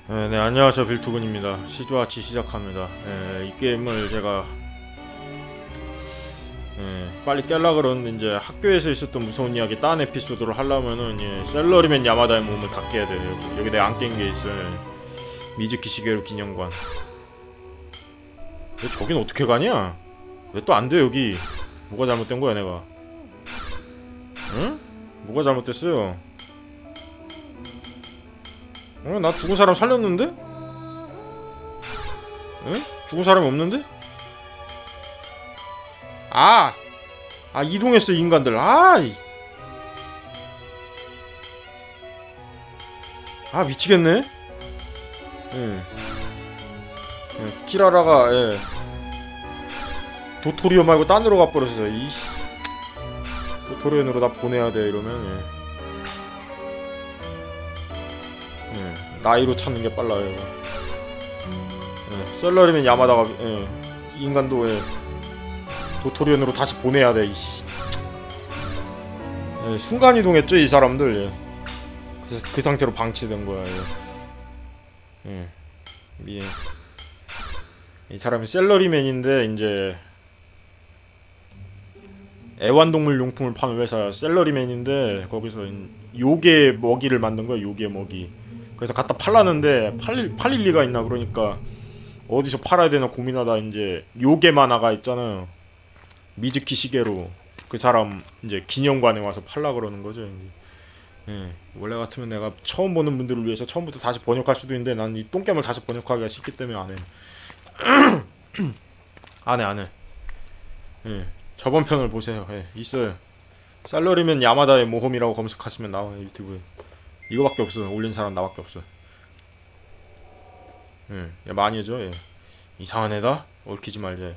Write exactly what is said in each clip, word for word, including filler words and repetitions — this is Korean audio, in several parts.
네, 네, 안녕하세요. 빌투군입니다. 시조아치 시작합니다. 네, 이 게임을 제가 네, 빨리 깰라 그러는데 이제 학교에서 있었던 무서운 이야기 딴 에피소드를 하려면은 예, 셀러리맨 야마다의 몸을 다 깨야 돼요. 여기, 여기 내가 안 깬 게 있어요. 예. 미즈키 시게루 기념관. 왜 저긴 어떻게 가냐? 왜 또 안 돼 여기? 뭐가 잘못된 거야 내가? 응? 뭐가 잘못됐어요? 어? 나 죽은 사람 살렸는데? 응? 죽은 사람이 없는데? 아! 아 이동했어 인간들. 아! 아 미치겠네. 예. 예. 키라라가 예. 도토리오 말고 딴으로 가버렸어. 이씨. 도토리온으로 다 보내야 돼 이러면 예. 예. 나이로 찾는 게 빨라요. 예. 셀러리맨 야마다가 예. 인간도 예. 도토리온으로 다시 보내야 돼. 이씨. 예. 순간 이동했죠 이 사람들. 예. 그래서 그 상태로 방치된 거야. 예. 예. 예. 이 사람이 셀러리맨인데 이제 애완동물 용품을 파는 회사 셀러리맨인데 거기서 요괴 먹이를 만든 거야. 요괴 먹이. 그래서 갖다 팔라는데 팔릴, 팔릴 리가 있나. 그러니까 어디서 팔아야 되나 고민하다 이제 요괴 만화가 있잖아요. 미즈키 시게루. 그 사람 이제 기념관에 와서 팔라 그러는 거죠. 예. 원래 같으면 내가 처음 보는 분들을 위해서 처음부터 다시 번역할 수도 있는데 난 이 똥겜을 다시 번역하기가 쉽기 때문에 안 해. 안 해, 안 해. 예. 저번 편을 보세요. 예. 있어요. 셀러리맨 야마다의 모험이라고 검색하시면 나와요 유튜브에. 이거밖에 없어. 올린 사람 나밖에 없어. 예. 야, 많이 해줘. 예. 이상한 애다? 얽히지 말자.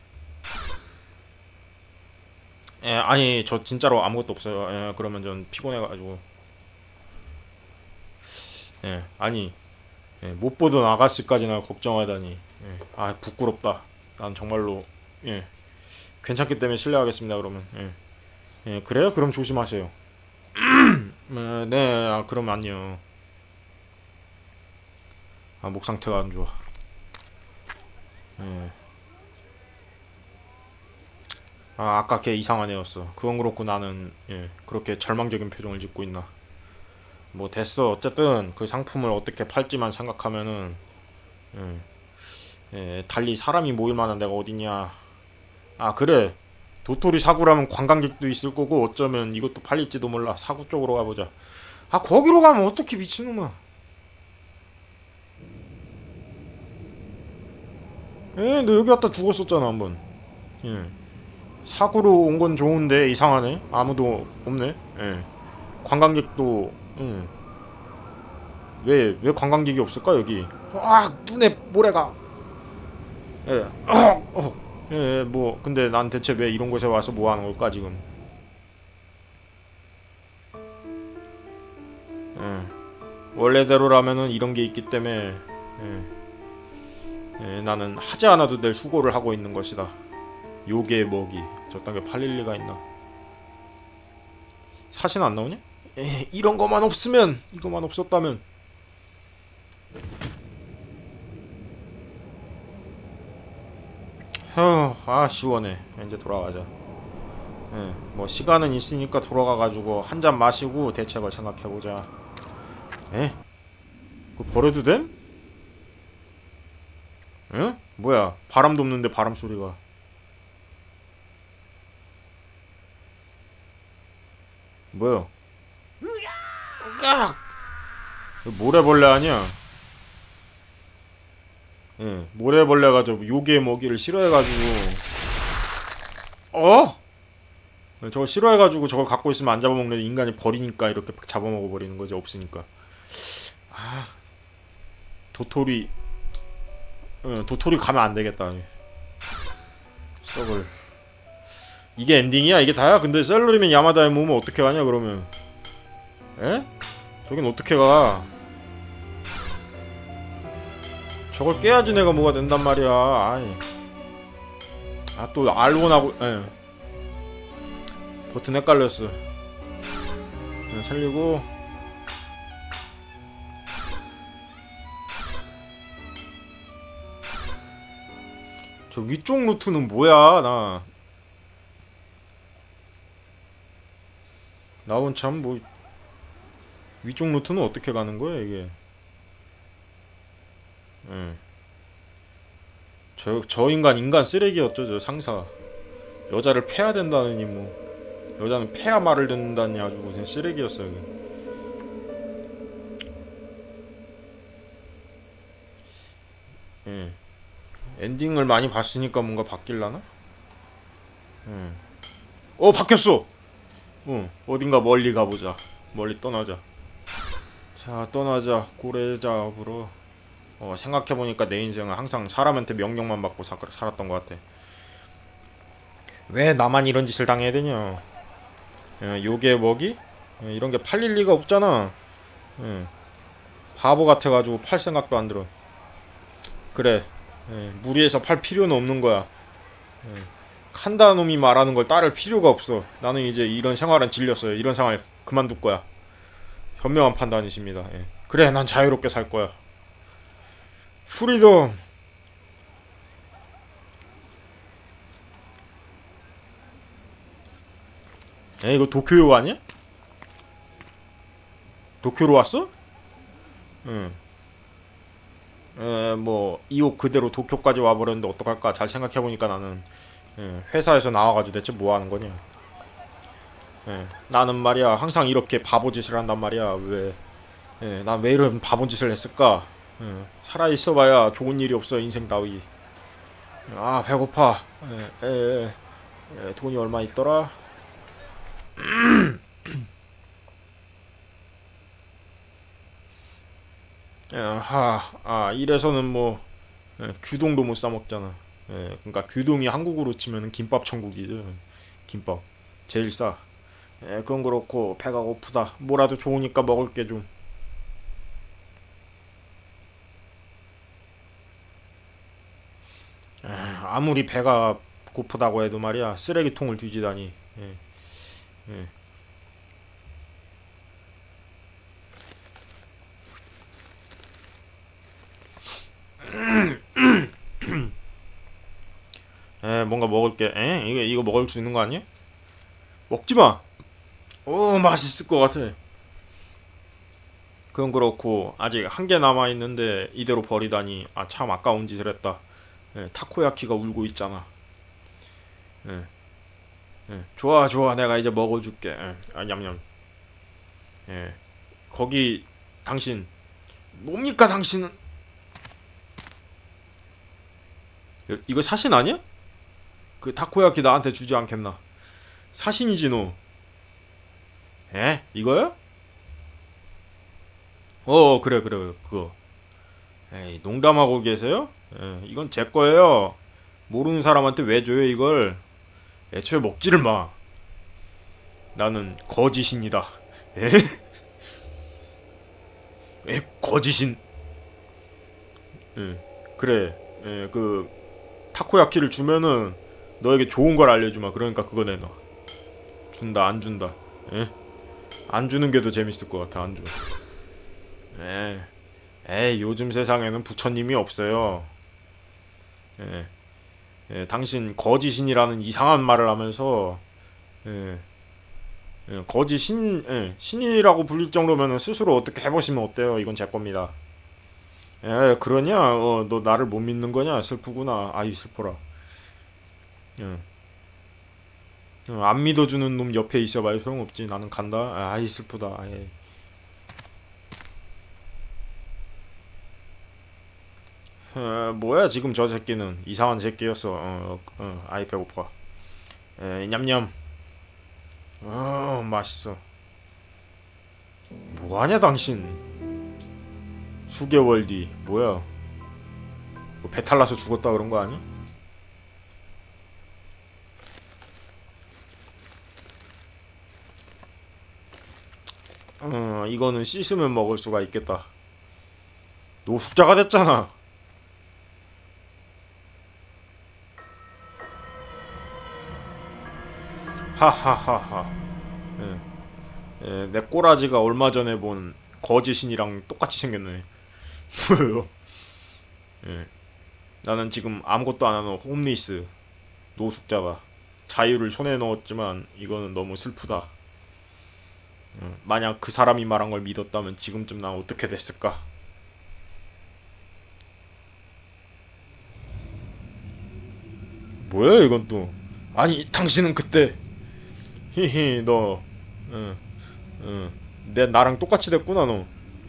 예. 아니 저 진짜로 아무것도 없어요. 예. 그러면 전 피곤해가지고. 예. 아니 예. 못 보던 아가씨까지나 걱정하다니. 예. 아 부끄럽다. 난 정말로 예. 괜찮기 때문에 실례하겠습니다. 그러면 예. 예. 그래요? 그럼 조심하세요. 네, 네. 아, 그럼 안녕. 아, 목 상태가 안 좋아. 예. 아, 아까 걔 이상한 애였어. 그건 그렇고 나는 예. 그렇게 절망적인 표정을 짓고 있나. 뭐 됐어. 어쨌든 그 상품을 어떻게 팔지만 생각하면은 예. 예. 달리 사람이 모일 만한 데가 어디냐. 아, 그래. 도토리 사구라면 관광객도 있을 거고 어쩌면 이것도 팔릴지도 몰라. 사구 쪽으로 가보자. 아, 거기로 가면 어떻게 미친놈아. 예, 너 여기 왔다 죽었었잖아 한번. 예. 사구로 온 건 좋은데 이상하네. 아무도 없네. 예. 관광객도 응. 왜, 왜 관광객이 없을까 여기? 아, 눈에 모래가. 예. 어, 어. 예, 뭐 근데 난 대체 왜 이런 곳에 와서 뭐 하는 걸까 지금? 예. 원래대로라면은 이런 게 있기 때문에 예. 예, 나는 하지 않아도 될 수고를 하고 있는 것이다. 요괴 먹이. 저딴 게 팔릴 리가 있나? 사신 안 나오냐? 에 이런 거만 없으면 이거만 없었다면. 휴, 아 시원해. 이제 돌아가자. 예, 뭐 시간은 있으니까 돌아가가지고 한 잔 마시고 대책을 생각해보자. 에? 그거 버려도 됨? 응? 뭐야? 바람도 없는데 바람 소리가. 뭐야? 으악! 모래벌레 아니야? 예, 모래벌레가 저 요괴 먹이를 싫어해가지고. 어? 저거 싫어해가지고 저걸 갖고 있으면 안 잡아먹는 인간이 버리니까 이렇게 잡아먹어 버리는 거지. 없으니까. 아, 도토리. 어, 도토리 가면 안 되겠다. 썩을. 이게 엔딩이야? 이게 다야? 근데 셀러리맨 야마다의 몸은 어떻게 가냐 그러면? 에? 저긴 어떻게 가? 저걸 깨야지 내가 뭐가 된단 말이야. 아이. 아, 또 알원하고 예. 버튼 헷갈렸어. 예, 살리고 저 위쪽 루트는 뭐야? 나 나온 참 뭐 위쪽 루트는 어떻게 가는 거야 이게? 예. 저, 저 인간 인간 쓰레기였죠 저 상사. 여자를 패야 된다느니 뭐 여자는 패야 말을 듣는다니 아주 무슨 쓰레기였어요. 예. 엔딩을 많이 봤으니까 뭔가 바뀔라나? 예. 어 바뀌었어. 어 어딘가 멀리 가보자. 멀리 떠나자. 자 떠나자 고래 잡으러. 어 생각해보니까 내 인생은 항상 사람한테 명령만 받고 사, 살았던 것 같아. 왜 나만 이런 짓을 당해야 되냐? 예, 요게 뭐기? 예, 이런 게 팔릴 리가 없잖아. 예, 바보 같아가지고 팔 생각도 안 들어. 그래, 예, 무리해서 팔 필요는 없는 거야. 예, 칸다 놈이 말하는 걸 따를 필요가 없어. 나는 이제 이런 생활은 질렸어요. 이런 생활 그만둘 거야. 현명한 판단이십니다. 예. 그래, 난 자유롭게 살 거야. 프리덤. 에 이거 도쿄요 아니야? 도쿄로 왔어? 응. 에, 뭐 이 옷 그대로 도쿄까지 와버렸는데 어떡할까? 잘 생각해보니까 나는 예, 회사에서 나와가지고 대체 뭐 하는 거냐? 예, 나는 말이야 항상 이렇게 바보짓을 한단 말이야. 왜? 예, 난 왜 이런 바보짓을 했을까? 예, 살아있어봐야 좋은 일이 없어 인생 따위. 아 배고파. 예, 에, 에, 에, 돈이 얼마 있더라? 하, 아 이래서는 뭐 예, 규동도 못 사 먹잖아. 예, 그러니까 규동이 한국으로 치면은 김밥 천국이죠. 김밥 제일 싸. 예, 그건 그렇고 배가 고프다. 뭐라도 좋으니까 먹을 게 좀. 예, 아무리 배가 고프다고 해도 말이야 쓰레기통을 뒤지다니. 예, 예. 에 뭔가 먹을게. 에 이거 이거 먹을 수 있는 거 아니야? 먹지 마. 오 맛있을 것 같아. 그건 그렇고 아직 한 개 남아 있는데 이대로 버리다니 아 참 아까운 짓을 했다. 에, 타코야키가 울고 있잖아. 에, 에, 좋아 좋아 내가 이제 먹어줄게. 에, 아 냠냠. 에, 거기 당신 뭡니까 당신은? 이- 이거 사신 아니야? 그 타코야키 나한테 주지 않겠나? 사신이지 너. 에? 이거야? 어 그래 그래 그거. 에이 농담하고 계세요? 에, 이건 제 거예요. 모르는 사람한테 왜 줘요 이걸? 애초에 먹지를 마. 나는 거짓입니다. 에? 에? 거짓인. 에, 그래. 에, 그 타코야키를 주면은 너에게 좋은 걸 알려주마. 그러니까 그거 내놔. 준다 안 준다. 에? 안 주는 게 더 재밌을 것 같아. 안 줘. 에. 에이 요즘 세상에는 부처님이 없어요. 예, 예, 당신 거지신이라는 이상한 말을 하면서 예, 예, 거지신 예, 신이라고 불릴 정도면 스스로 어떻게 해보시면 어때요? 이건 제 겁니다. 예, 그러냐? 어, 너 나를 못 믿는 거냐? 슬프구나. 아이 슬퍼라. 예. 어, 안 믿어주는 놈 옆에 있어봐야 소용없지. 나는 간다. 아, 아이 슬프다. 아이. 어, 뭐야 지금 저 새끼는 이상한 새끼였어. 어, 어, 아이 배고파. 에, 냠냠. 어, 맛있어. 뭐하냐 당신? 수개월 뒤 뭐야? 뭐 배탈 나서 죽었다 그런 거 아니? 어, 이거는 씻으면 먹을 수가 있겠다. 노숙자가 됐잖아. 하하하하. 예, 예, 내 꼬라지가 얼마 전에 본 거지신이랑 똑같이 생겼네. 뭐예요? 예. 나는 지금 아무것도 안 하는 홈리스 노숙자가 자유를 손에 넣었지만 이거는 너무 슬프다. 응. 만약 그 사람이 말한 걸 믿었다면 지금쯤 난 어떻게 됐을까? 뭐야 이건 또. 아니 당신은 그때 히히 너 응, 응. 내 나랑 똑같이 됐구나 너.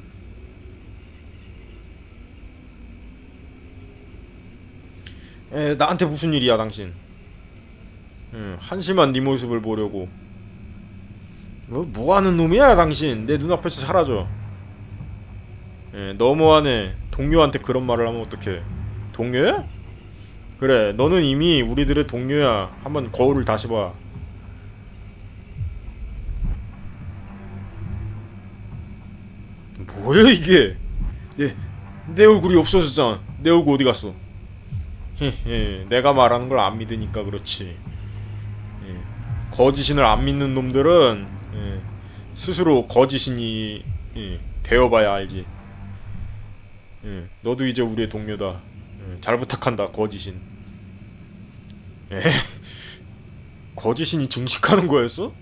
에 나한테 무슨 일이야 당신. 응, 한심한 네 모습을 보려고. 뭐, 뭐하는 놈이야 당신. 내 눈앞에서 사라져. 에, 너무하네. 동료한테 그런 말을 하면 어떡해. 동료야? 그래 너는 이미 우리들의 동료야. 한번 거울을 다시 봐. 뭐야 이게. 내, 내 얼굴이 없어졌잖아. 내 얼굴 어디 갔어. 헤헤 내가 말하는 걸 안 믿으니까 그렇지. 예. 거짓신을 안 믿는 놈들은 예. 스스로 거짓신이 예. 되어봐야 알지. 예. 너도 이제 우리의 동료다. 예. 잘 부탁한다 거짓신. 에? 거짓신이 증식하는 거였어?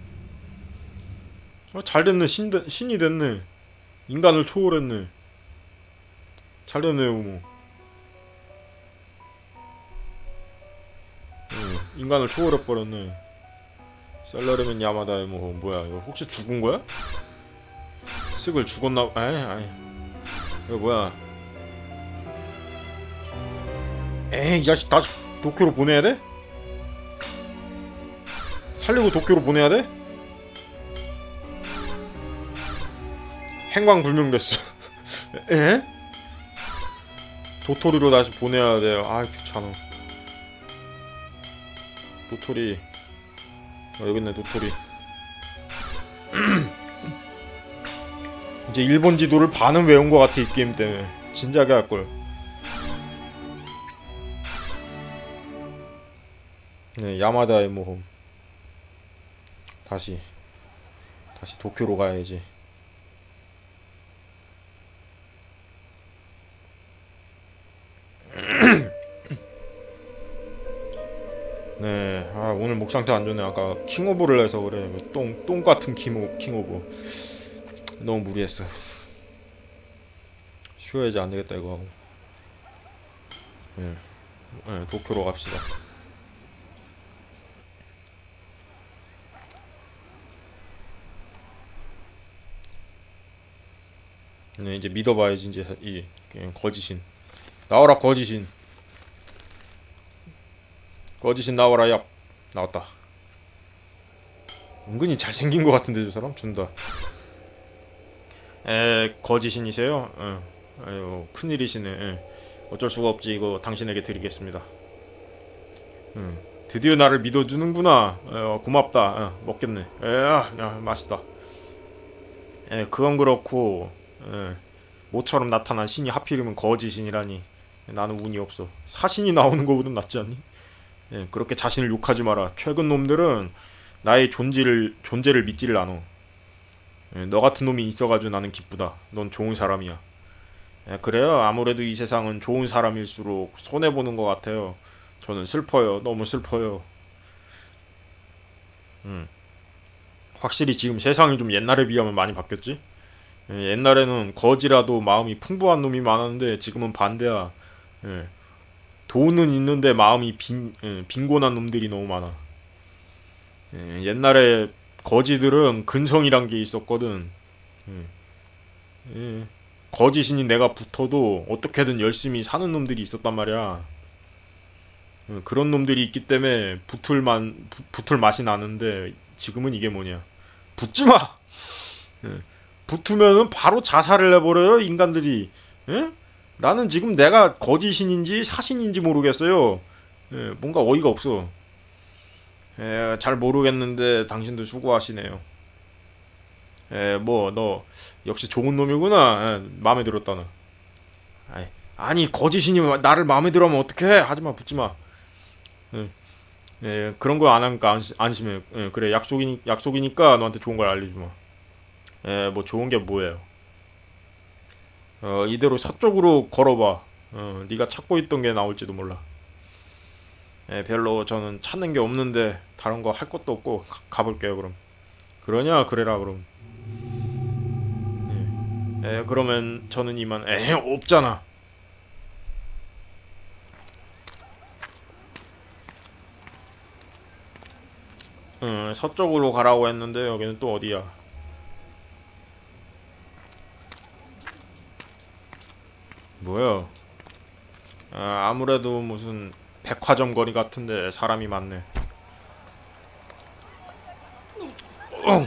어, 잘됐네. 신, 신이 됐네. 인간을 초월했네. 잘됐네 우모. 응, 인간을 초월해버렸네. 셀러리맨 야마다의 뭐 뭐야 이거 혹시 죽은거야? 쓱을 죽었나. 에이 아이 이거 뭐야. 에이 이 자식 다시 도쿄로 보내야돼? 살리고 도쿄로 보내야돼? 행방불명됐어. 에? 도토리로 다시 보내야돼요. 아이 귀찮아. 도토리. 어, 여깄네 도토리. 이제 일본 지도를 반은 외운 것 같아 이 게임 때문에. 진작에 할걸. 네 야마다의 모험. 다시 다시 도쿄로 가야지. 네, 아 오늘 목 상태 안 좋네. 아까 킹오브를 해서 그래. 똥, 똥 같은 킹오, 킹오브. 너무 무리했어. 쉬어야지 안 되겠다 이거 하고. 네, 네 도쿄로 갑시다. 네 이제 믿어봐야지 이제 이 거짓인. 나와라 거짓인. 거짓인 나와라. 야 나왔다. 은근히 잘생긴 것 같은데 저 사람? 준다. 에 거짓인이세요? 응. 아유 큰일이시네. 에. 어쩔 수가 없지. 이거 당신에게 드리겠습니다. 응. 드디어 나를 믿어주는구나. 에, 어, 고맙다. 어, 먹겠네. 에, 야, 맛있다. 에, 그건 그렇고 에, 모처럼 나타난 신이 하필이면 거짓신이라니. 나는 운이 없어. 사신이 나오는 거보다 낫지 않니? 예, 그렇게 자신을 욕하지 마라. 최근 놈들은 나의 존재를 존재를 믿지를 않어. 예, 너 같은 놈이 있어가지고 나는 기쁘다. 넌 좋은 사람이야. 예, 그래요. 아무래도 이 세상은 좋은 사람일수록 손해 보는 것 같아요. 저는 슬퍼요. 너무 슬퍼요. 음, 확실히 지금 세상이 좀 옛날에 비하면 많이 바뀌었지. 예, 옛날에는 거지라도 마음이 풍부한 놈이 많았는데 지금은 반대야. 예. 돈은 있는데 마음이 빈, 예, 빈곤한 놈들이 너무 많아. 예, 옛날에 거지들은 근성이란 게 있었거든. 예, 예, 거지신이 내가 붙어도 어떻게든 열심히 사는 놈들이 있었단 말이야. 예, 그런 놈들이 있기 때문에 붙을만 부, 붙을 맛이 나는데 지금은 이게 뭐냐. 붙지마. 예, 붙으면은 바로 자살을 해버려요 인간들이. 예? 나는 지금 내가 거짓신인지 사신인지 모르겠어요. 예, 뭔가 어이가 없어. 예, 잘 모르겠는데 당신도 수고하시네요. 예, 뭐 너 역시 좋은 놈이구나. 예, 마음에 들었다 너. 아이, 아니 거짓신이 나를 마음에 들어하면 어떡해. 하지마 붙지마. 예, 예, 그런 거 안 하니까 안시, 안심해. 예, 그래 약속이니, 약속이니까 너한테 좋은 걸 알려주마. 예, 뭐 좋은 게 뭐예요. 어, 이대로 서쪽으로 걸어봐. 어, 네가 찾고 있던 게 나올지도 몰라. 예, 별로 저는 찾는 게 없는데 다른 거 할 것도 없고 가, 가볼게요 그럼. 그러냐 그래라 그럼. 예, 예 그러면 저는 이만 에 없잖아. 음, 서쪽으로 가라고 했는데 여기는 또 어디야? 뭐야? 아, 아무래도 무슨 백화점 거리 같은데 사람이 많네. 어.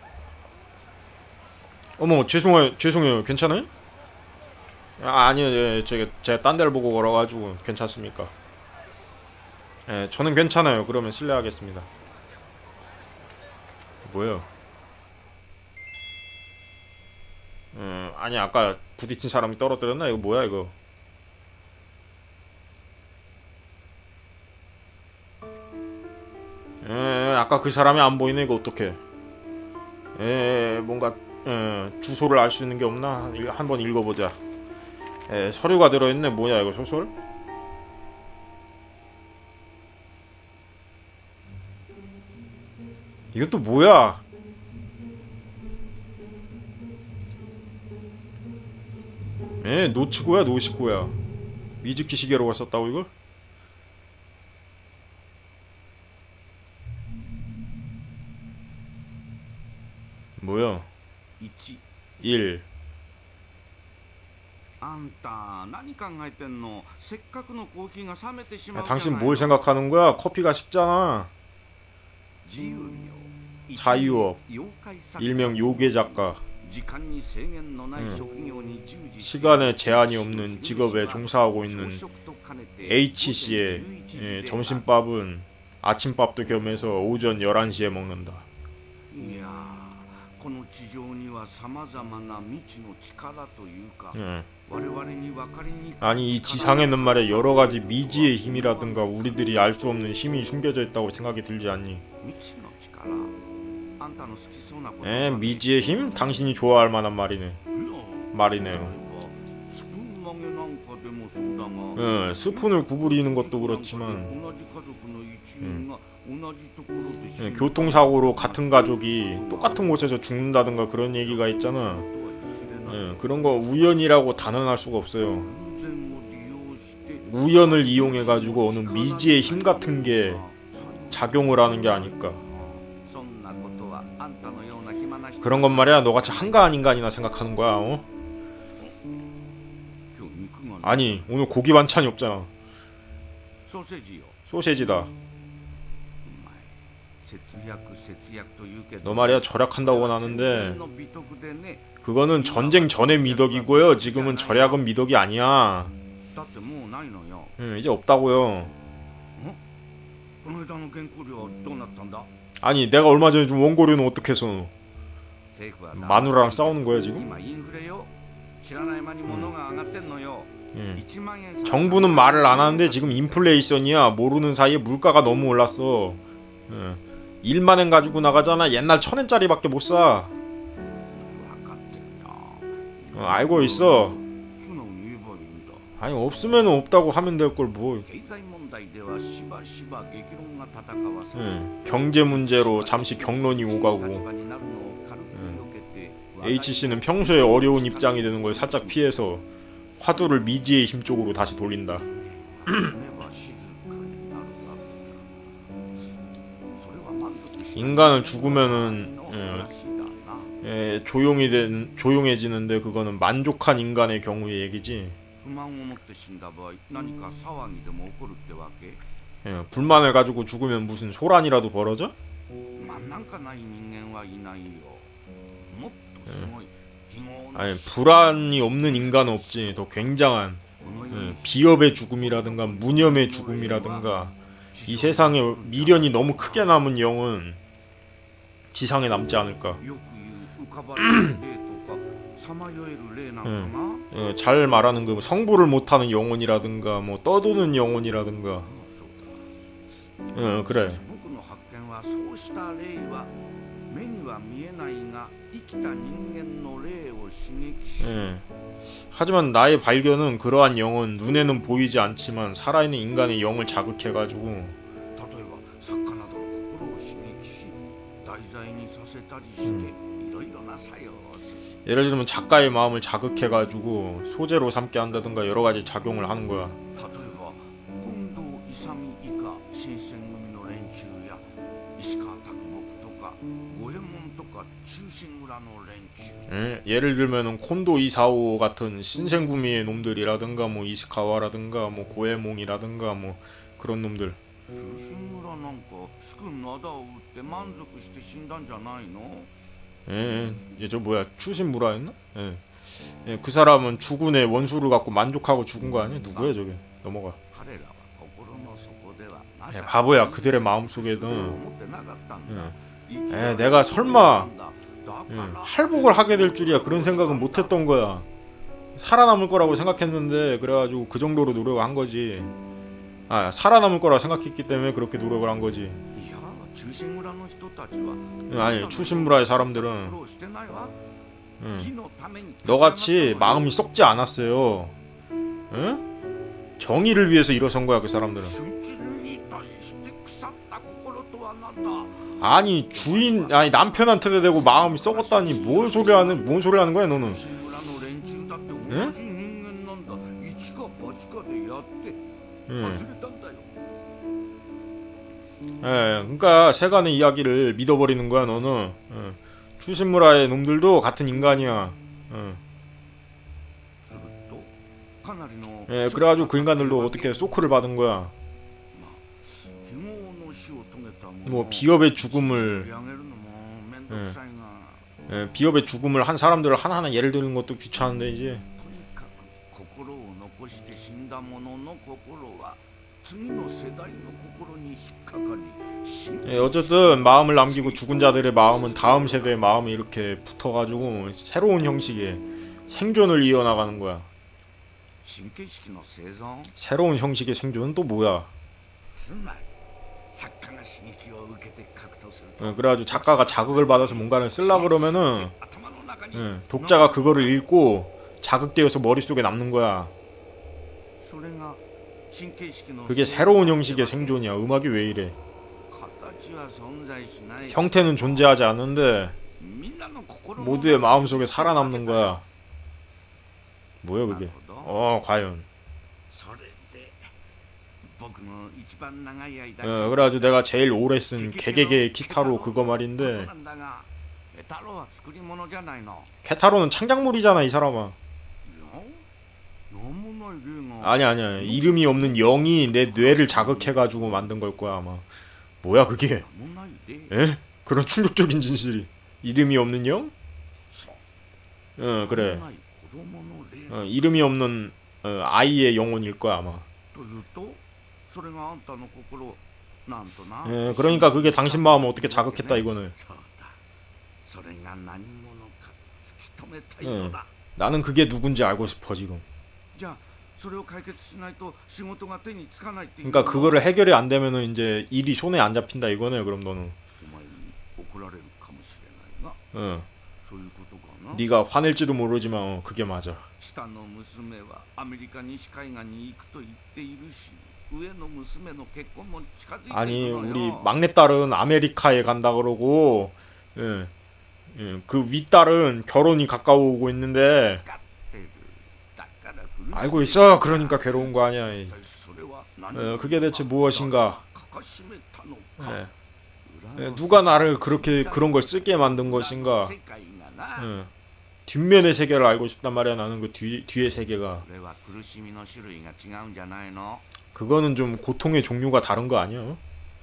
어머 죄송해요 죄송해요 괜찮아요? 아, 아니요 예, 제가 제가 딴 데를 보고 걸어가지고 괜찮습니까? 예 저는 괜찮아요. 그러면 실례하겠습니다. 뭐야? 음 아니 아까 부딪힌 사람이 떨어뜨렸나? 이거 뭐야 이거? 에 아까 그 사람이 안 보이네. 이거 어떡해. 에 뭔가 에, 주소를 알 수 있는 게 없나? 한번 읽어보자. 에 서류가 들어있네. 뭐야 이거 소설? 이것도 뭐야? 에 노치고야 노시고야. 미즈키 시게로가 썼다고 이걸? 뭐야? 일 야, 당신 뭘 생각하는 거야? 커피가 식잖아. 자유업 일명 요괴 작가. 응. 시간에 제한이 없는 직업에 종사하고 있는 H씨의 예, 점심밥은 아침밥도 겸해서 오전 열한 시에 먹는다. 예. 아니 이 지상에는 말에 여러가지 미지의 힘이라든가 우리들이 알 수 없는 힘이 숨겨져 있다고 생각이 들지 않니? 에 미지의 힘? 당신이 좋아할 만한 말이네. 말이네요. 예, 스푼을 구부리는 것도 그렇지만 음. 예, 교통사고로 같은 가족이 똑같은 곳에서 죽는다든가 그런 얘기가 있잖아. 예, 그런 거 우연이라고 단언할 수가 없어요. 우연을 이용해가지고 어느 미지의 힘 같은 게 작용을 하는 게 아닐까. 그런 건 말이야 너같이 한가한 인간이나 생각하는 거야. 어? 아니 오늘 고기 반찬이 없잖아. 소세지다. 너 말이야 절약한다고 하는데 그거는 전쟁 전의 미덕이고요. 지금은 절약은 미덕이 아니야. 응, 이제 없다고요. 아니 내가 얼마 전에 준 원고료는 어떻게 해서 마누라랑 싸우는 거야 지금? 응. 정부는 말을 안 하는데 지금 인플레이션이야. 모르는 사이에 물가가 너무 올랐어. 응. 일만 엔 가지고 나가잖아. 옛날 천 엔짜리밖에 못 사. 어, 알고 있어. 아니 없으면 없다고 하면 될 걸 뭐. 응. 경제 문제로 잠시 경론이 오가고. 응. H씨는 평소에 어려운 입장이 되는 걸 살짝 피해서 화두를 미지의 힘 쪽으로 다시 돌린다. 인간을 죽으면은 예, 예, 조용히 된 조용해지는데 그거는 만족한 인간의 경우의 얘기지. 예, 불만을 가지고 죽으면 무슨 소란이라도 벌어져? 예. 아니 불안이 없는 인간은 없지. 더 굉장한 예, 비업의 죽음이라든가 무념의 죽음이라든가 이 세상에 미련이 너무 크게 남은 영은 지상에 남지 않을까. 음, 예, 잘 말하는 그 성불을 못하는 영혼이라든가 뭐 떠도는 영혼이라든가. 예, 그래. 예. 하지만 나의 발견은 그러한 영은 눈에는 보이지 않지만 살아있는 인간의 영을 자극해가지고 예를 들면 작가의 마음을 자극해가지고 소재로 삼게 한다든가 여러가지 작용을 하는 거야. 예? 예를 들면은 콘도 이사오 같은 신생구미의 놈들이라든가 뭐 이시카와라든가 뭐 고에몽이라든가 뭐 그런 놈들. 예, 예, 저 뭐야 추신무라였나? 예. 예, 그 사람은 죽은의 원수를 갖고 만족하고 죽은 거 아니야? 누구야 저게? 넘어가. 예, 바보야. 그들의 마음속에는 예, 에, 내가 설마 예, 할복을 하게 될 줄이야 그런 생각은 못했던 거야. 살아남을 거라고 생각했는데 그래가지고 그 정도로 노력을 한 거지. 아, 살아남을 거라고 생각했기 때문에 그렇게 노력을 한 거지. 예, 아니 추신무라의 사람들은 예, 너같이 마음이 썩지 않았어요. 예? 정의를 위해서 일어선 거야 그 사람들은. 아니 주인 아니 남편한테 대고 마음이 썩었다니 뭔 소리 하는 뭔 소리 하는 거야 너는? 응? 응. 예, 그러니까 세간의 이야기를 믿어버리는 거야 너는. 예. 추신무라의 놈들도 같은 인간이야. 예. 예, 그래가지고 그 인간들도 어떻게 소크를 받은 거야. 뭐 비업의 죽음을 예. 예, 비업의 죽음을 한 사람들을 하나하나 예를 드는 것도 귀찮은데 이제 예, 어쨌든 마음을 남기고 죽은 자들의 마음은 다음 세대의 마음이 이렇게 붙어가지고 새로운 형식의 생존을 이어나가는 거야. 새로운 형식의 생존은 또 뭐야? 예, 그래가지고 작가가 자극을 받아서 뭔가를 쓰려 그러면은 예, 독자가 그거를 읽고 자극되어서 머릿속에 남는 거야. 그게 새로운 형식의 생존이야. 음악이 왜 이래? 형태는 존재하지 않는데 모두의 마음속에 살아남는 거야. 뭐야 그게? 어 과연 어, 그래가지고 내가 제일 오래 쓴 개개개의 키타로 그거 말인데 케타로는 창작물이잖아 이 사람아. 아니 아니야 이름이 없는 영이 내 뇌를 자극해가지고 만든 걸 거야 아마. 뭐야 그게? 에? 그런 충격적인 진실이. 이름이 없는 영? 어 그래. 어, 이름이 없는 어, 아이의 영혼일 거야 아마. 예, 그러니까 그게 당신 마음을 어떻게 자극했다 이거는. 예, 나는 그게 누군지 알고 싶어 지금. 그러니까 그거를 해결이 안 되면은 이제 일이 손에 안 잡힌다 이거네. 그럼 너는. 응. 네가 화낼지도 모르지만 어, 그게 맞아. 아니 우리 막내딸은 아메리카에 간다 그러고 예, 예, 그 윗딸은 결혼이 가까워오고 있는데 알고 있어. 그러니까 괴로운 거 아니야. 예, 그게 대체 무엇인가? 예, 예, 누가 나를 그렇게 그런 걸 쓰게 만든 것인가? 예, 뒷면의 세계를 알고 싶단 말이야. 나는 그 뒤, 뒤의 세계가. 그거는 좀 고통의 종류가 다른 거 아니야?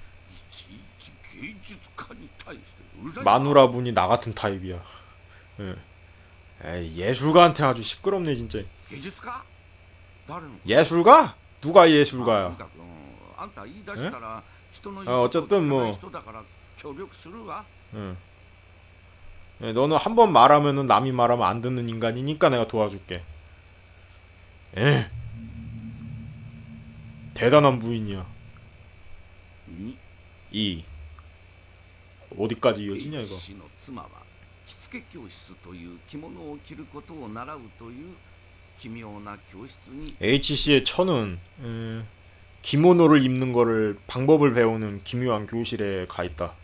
마누라 분이 나 같은 타입이야. 예. 에이, 예술가한테 아주 시끄럽네 진짜. 예술가? 누가 예술가야? 예? 어, 어쨌든 뭐 예. 예, 너는 한 번 말하면은 남이 말하면 안 듣는 인간이니까 내가 도와줄게. 예. 대단한 부인이야. 이 어디까지 이어지냐 이거. 에이치씨의 처는 음, 기모노를 입는 거를 방법을 배우는 기묘한 교실에 가 있다.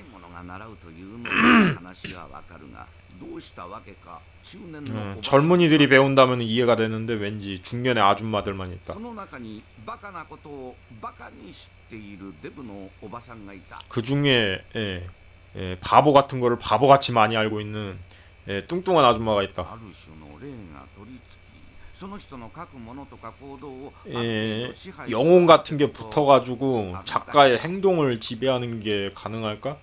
음, 젊은이들이 배운다면 이해가 되는데 왠지 중년의 아줌마들만 있다. 그 중에 예, 예, 바보 같은 거를 바보같이 많이 알고 있는 예, 뚱뚱한 아줌마가 있다. 예, 영혼 같은 게 붙어가지고 작가의 행동을 지배하는 게 가능할까?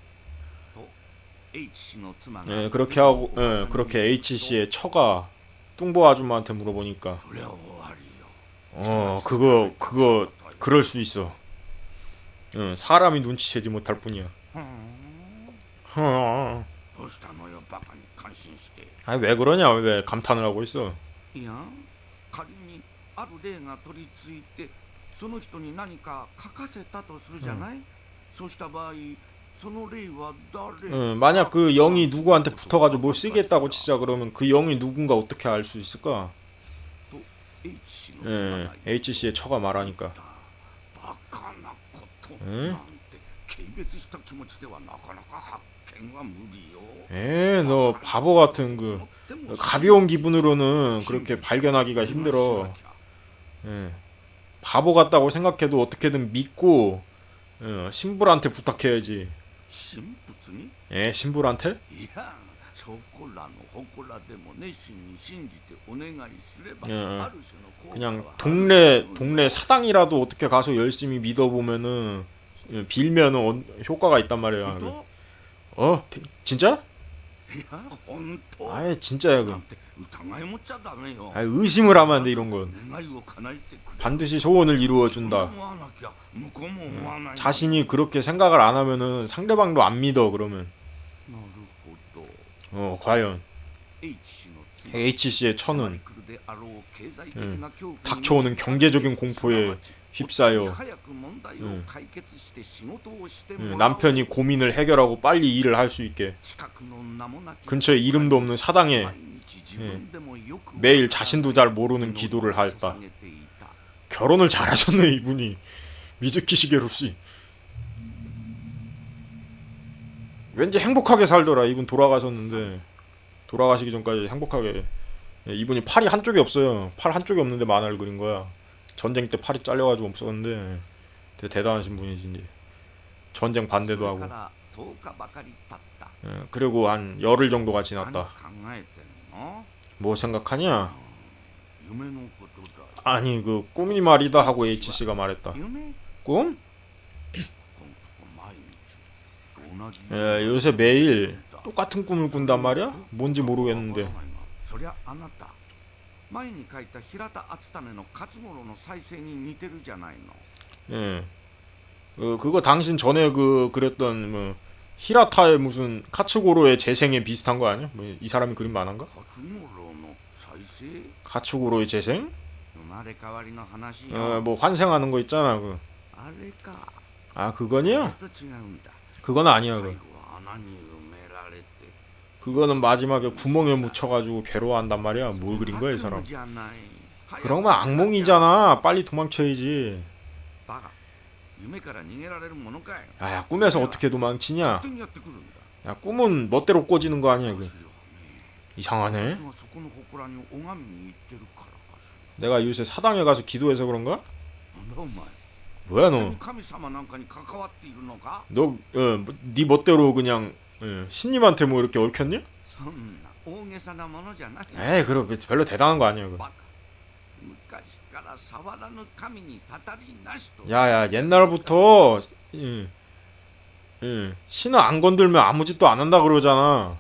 예, 그렇게 하고, 예, 그렇게 에이치씨의 처가 뚱보 아줌마한테 물어보니까, 어, 그거, 그거, 그럴 수 있어. 예, 사람이 눈치채지 못할 뿐이야. 어. 아니 왜 그러냐? 왜 감탄을 하고 있어? 응, 만약 그 영이 누구한테 붙어가지고 뭘 쓰겠다고 치자 그러면 그 영이 누군가 어떻게 알 수 있을까? 예, 에이치씨의 처가 말하니까. 응? 에, 너 바보 같은 그 가벼운 기분으로는 그렇게 발견하기가 힘들어. 예, 바보 같다고 생각해도 어떻게든 믿고 어, 신부한테 부탁해야지. 예, 신부한테? 예, 그냥 동네 동네 사당이라도 어떻게 가서 열심히 믿어보면은 빌면은 효과가 있단 말이야. 어? 진짜? 아예 진짜야 그. 아 의심을 하면 안 돼 이런 건. 반드시 소원을 이루어준다. 음, 자신이 그렇게 생각을 안 하면은 상대방도 안 믿어 그러면. 어 과연 에이치씨의 처는 음, 닥쳐오는 경제적인 공포에 휩싸여 음, 음, 남편이 고민을 해결하고 빨리 일을 할 수 있게 근처에 이름도 없는 사당에 음, 매일 자신도 잘 모르는 기도를 하였다. 결혼을 잘하셨네 이분이. 미즈키 시게루씨 왠지 행복하게 살더라. 이분 돌아가셨는데 돌아가시기 전까지 행복하게. 이분이 팔이 한쪽이 없어요. 팔 한쪽이 없는데 만화를 그린 거야. 전쟁 때 팔이 잘려가지고 없었는데 되게 대단하신 분이지. 이제 전쟁 반대도 하고. 예, 그리고 한 열흘 정도가 지났다. 뭐 생각하냐? 아니 그 꿈이 말이다 하고 에이치씨가 말했다. 꿈? 예, 요새 매일 똑같은 꿈을 꾼단 말이야? 뭔지 모르겠는데. 예. 어, 그거 당신 전에 그 그랬던 뭐 히라타의 무슨 카츠고로의 재생에 비슷한 거 아니야? 뭐 이 사람이 그림 만한가? 카츠고로의 재생? 어, 뭐 환생하는 거 있잖아 그. 아 그거냐? 그건 아니야 그. 그거는 마지막에 구멍에 묻혀가지고 괴로워한단 말이야. 뭘 그린 거야 이 사람? 그러면 악몽이잖아. 빨리 도망쳐야지. 아 꿈에서 어떻게 도망치냐? 야 꿈은 멋대로 꿔지는 거 아니야 그. 이상하네. 내가 요새 사당에 가서 기도해서 그런가? 뭐야 너? 너 어, 네 멋대로 그냥 어, 신님한테 뭐 이렇게 얽혔냐? 에이 그럼 별로 대단한 거 아니야 그. 야야 옛날부터 예, 예, 신을 안 건들면 아무 짓도 안 한다 그러잖아.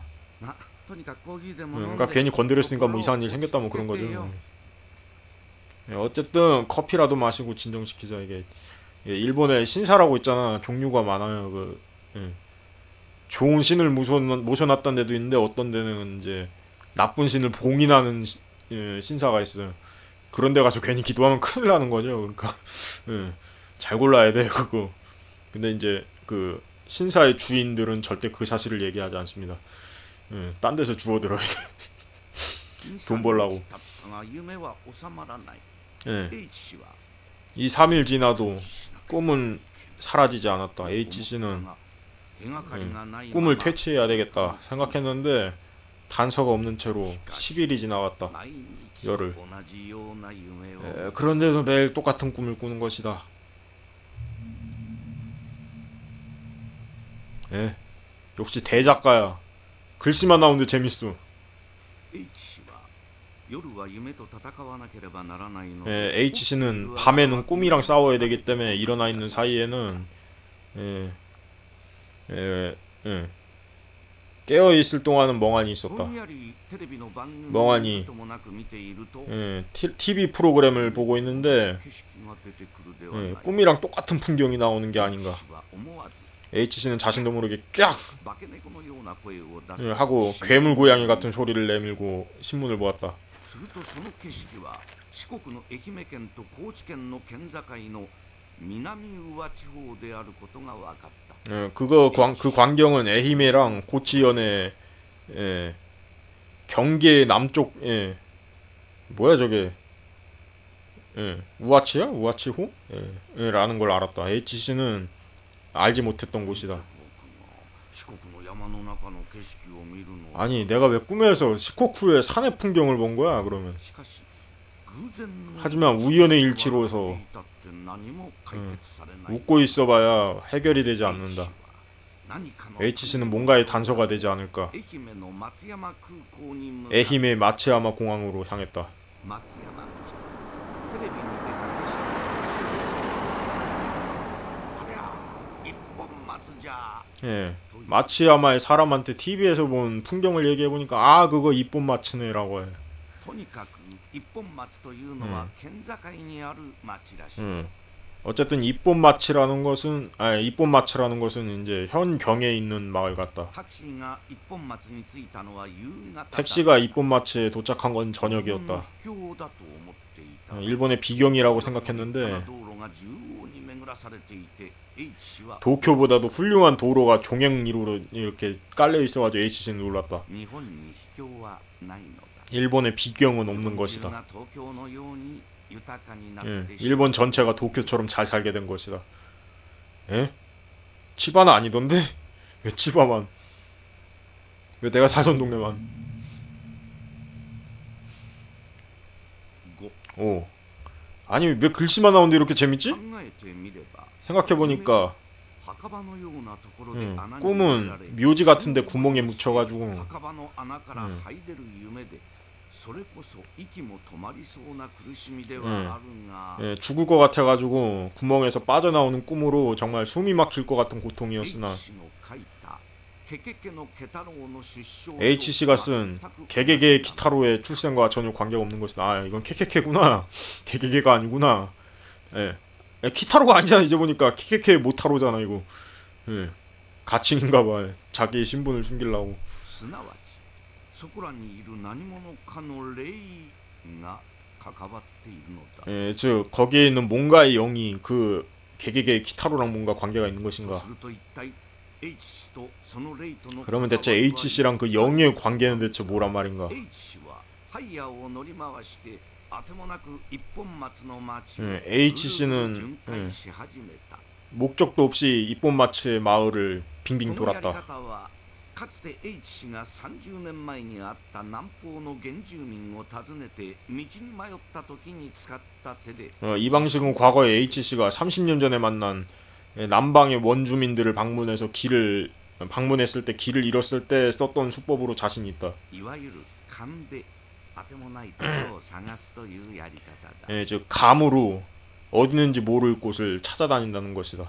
그러니까 괜히 건드렸으니까 뭐 이상한 일 생겼다 뭐 그런 거죠. 예, 어쨌든 커피라도 마시고 진정시키자. 이게 예, 일본에 신사라고 있잖아. 종류가 많아요. 그 예. 좋은 신을 모셔, 모셔놨던 데도 있는데 어떤 데는 이제 나쁜 신을 봉인하는 시, 예, 신사가 있어요. 그런 데 가서 괜히 기도하면 큰일 나는 거죠. 그러니까 예, 잘 골라야 돼 그거. 근데 이제 그 신사의 주인들은 절대 그 사실을 얘기하지 않습니다. 예, 딴 데서 주워들어야 돼. 돈 벌라고. 예. 이 삼 일 지나도 꿈은 사라지지 않았다. H씨는 예, 꿈을 퇴치해야 되겠다 생각했는데 단서가 없는 채로 십 일이 지나갔다. 열흘. 예, 그런데도 매일 똑같은 꿈을 꾸는 것이다. 예, 역시 대작가야. 글씨만 나오는데 재밌어. 예, H씨는 밤에는 꿈이랑 싸워야 되기 때문에 일어나 있는 사이에는 예, 예, 예. 깨어 있을 동안은 멍하니 있었다. 멍하니 예, 티비 프로그램을 보고 있는데 예, 꿈이랑 똑같은 풍경이 나오는 게 아닌가. H씨는 자신도 모르게 깍! 예, 하고 괴물 고양이 같은 소리를 내밀고 신문을 보았다. 예, 그거 광, 그 광경은 에히메랑 고치현의 예, 경계 남쪽 예, 뭐야 저게 예, 우아치야? 우아치호? 예, 예, 라는 걸 알았다. H씨는 알지 못했던 곳이다. 아니 내가 왜 꿈에서 시코쿠의 산의 풍경을 본 거야 그러면. 하지만 우연의 일치로서 음, 웃고 있어봐야 해결이 되지 않는다. H씨는 뭔가의 단서가 되지 않을까. 에히메 마츠야마 공항으로 향했다. 예, 마츠야마의 사람한테 티비에서 본 풍경을 얘기해보니까 아 그거 이쁜 마츠네 라고 해. 음. 음. 어쨌든 이본마치라는 것은 아니 이본마치라는 것은 이제 현경에 있는 마을 같다. 택시가 이본마치에 도착한 건 저녁이었다. 일본의 비경이라고 생각했는데 도쿄보다도 훌륭한 도로가 종횡리로 이렇게 깔려 있어가지고 H씨는 놀랐다. 일본의 비경은 없는 것이다. 예, 일본 전체가 도쿄처럼 잘 살게 된 것이다. 예? 치바는 아니던데? 왜 치바만? 왜 내가 살던 동네만? 오. 아니 왜 글씨만 나오는데 이렇게 재밌지? 생각해보니까 음, 꿈은 묘지 같은데 구멍에 묻혀가지고 음. 음. 예, 죽을 것 같아가지고 구멍에서 빠져나오는 꿈으로 정말 숨이 막힐 것 같은 고통이었으나 H씨가 쓴 개개개의 키타로의 출생과 전혀 관계가 없는 것이다. 아 이건 케케케구나. 개개개가 아니구나. 예. 예, 키타로가 아니잖아. 이제 보니까 케케케 모타로잖아 이거. 예. 가칭인가봐. 자기의 신분을 숨기려고. 예, 즉 거기에 있는 뭔가의 영이 그 개개개의 키타로랑 뭔가 관계가 있는 것인가. 그러면 대체 H씨랑 그 영의 관계는 대체 뭐란 말인가. 예, H씨는 예, 목적도 없이 이본마츠의 마을을 빙빙 돌았다. 어, 이 방식은 과거에 H씨가 삼십 년 전에 만난 남방의 원주민들을 방문해서 길을 방문했을 때 길을 잃었을 때 썼던 수법으로 자신이 있다. 예, 즉 감으로 어디 있는지 모를 곳을 찾아다닌다는 것이다.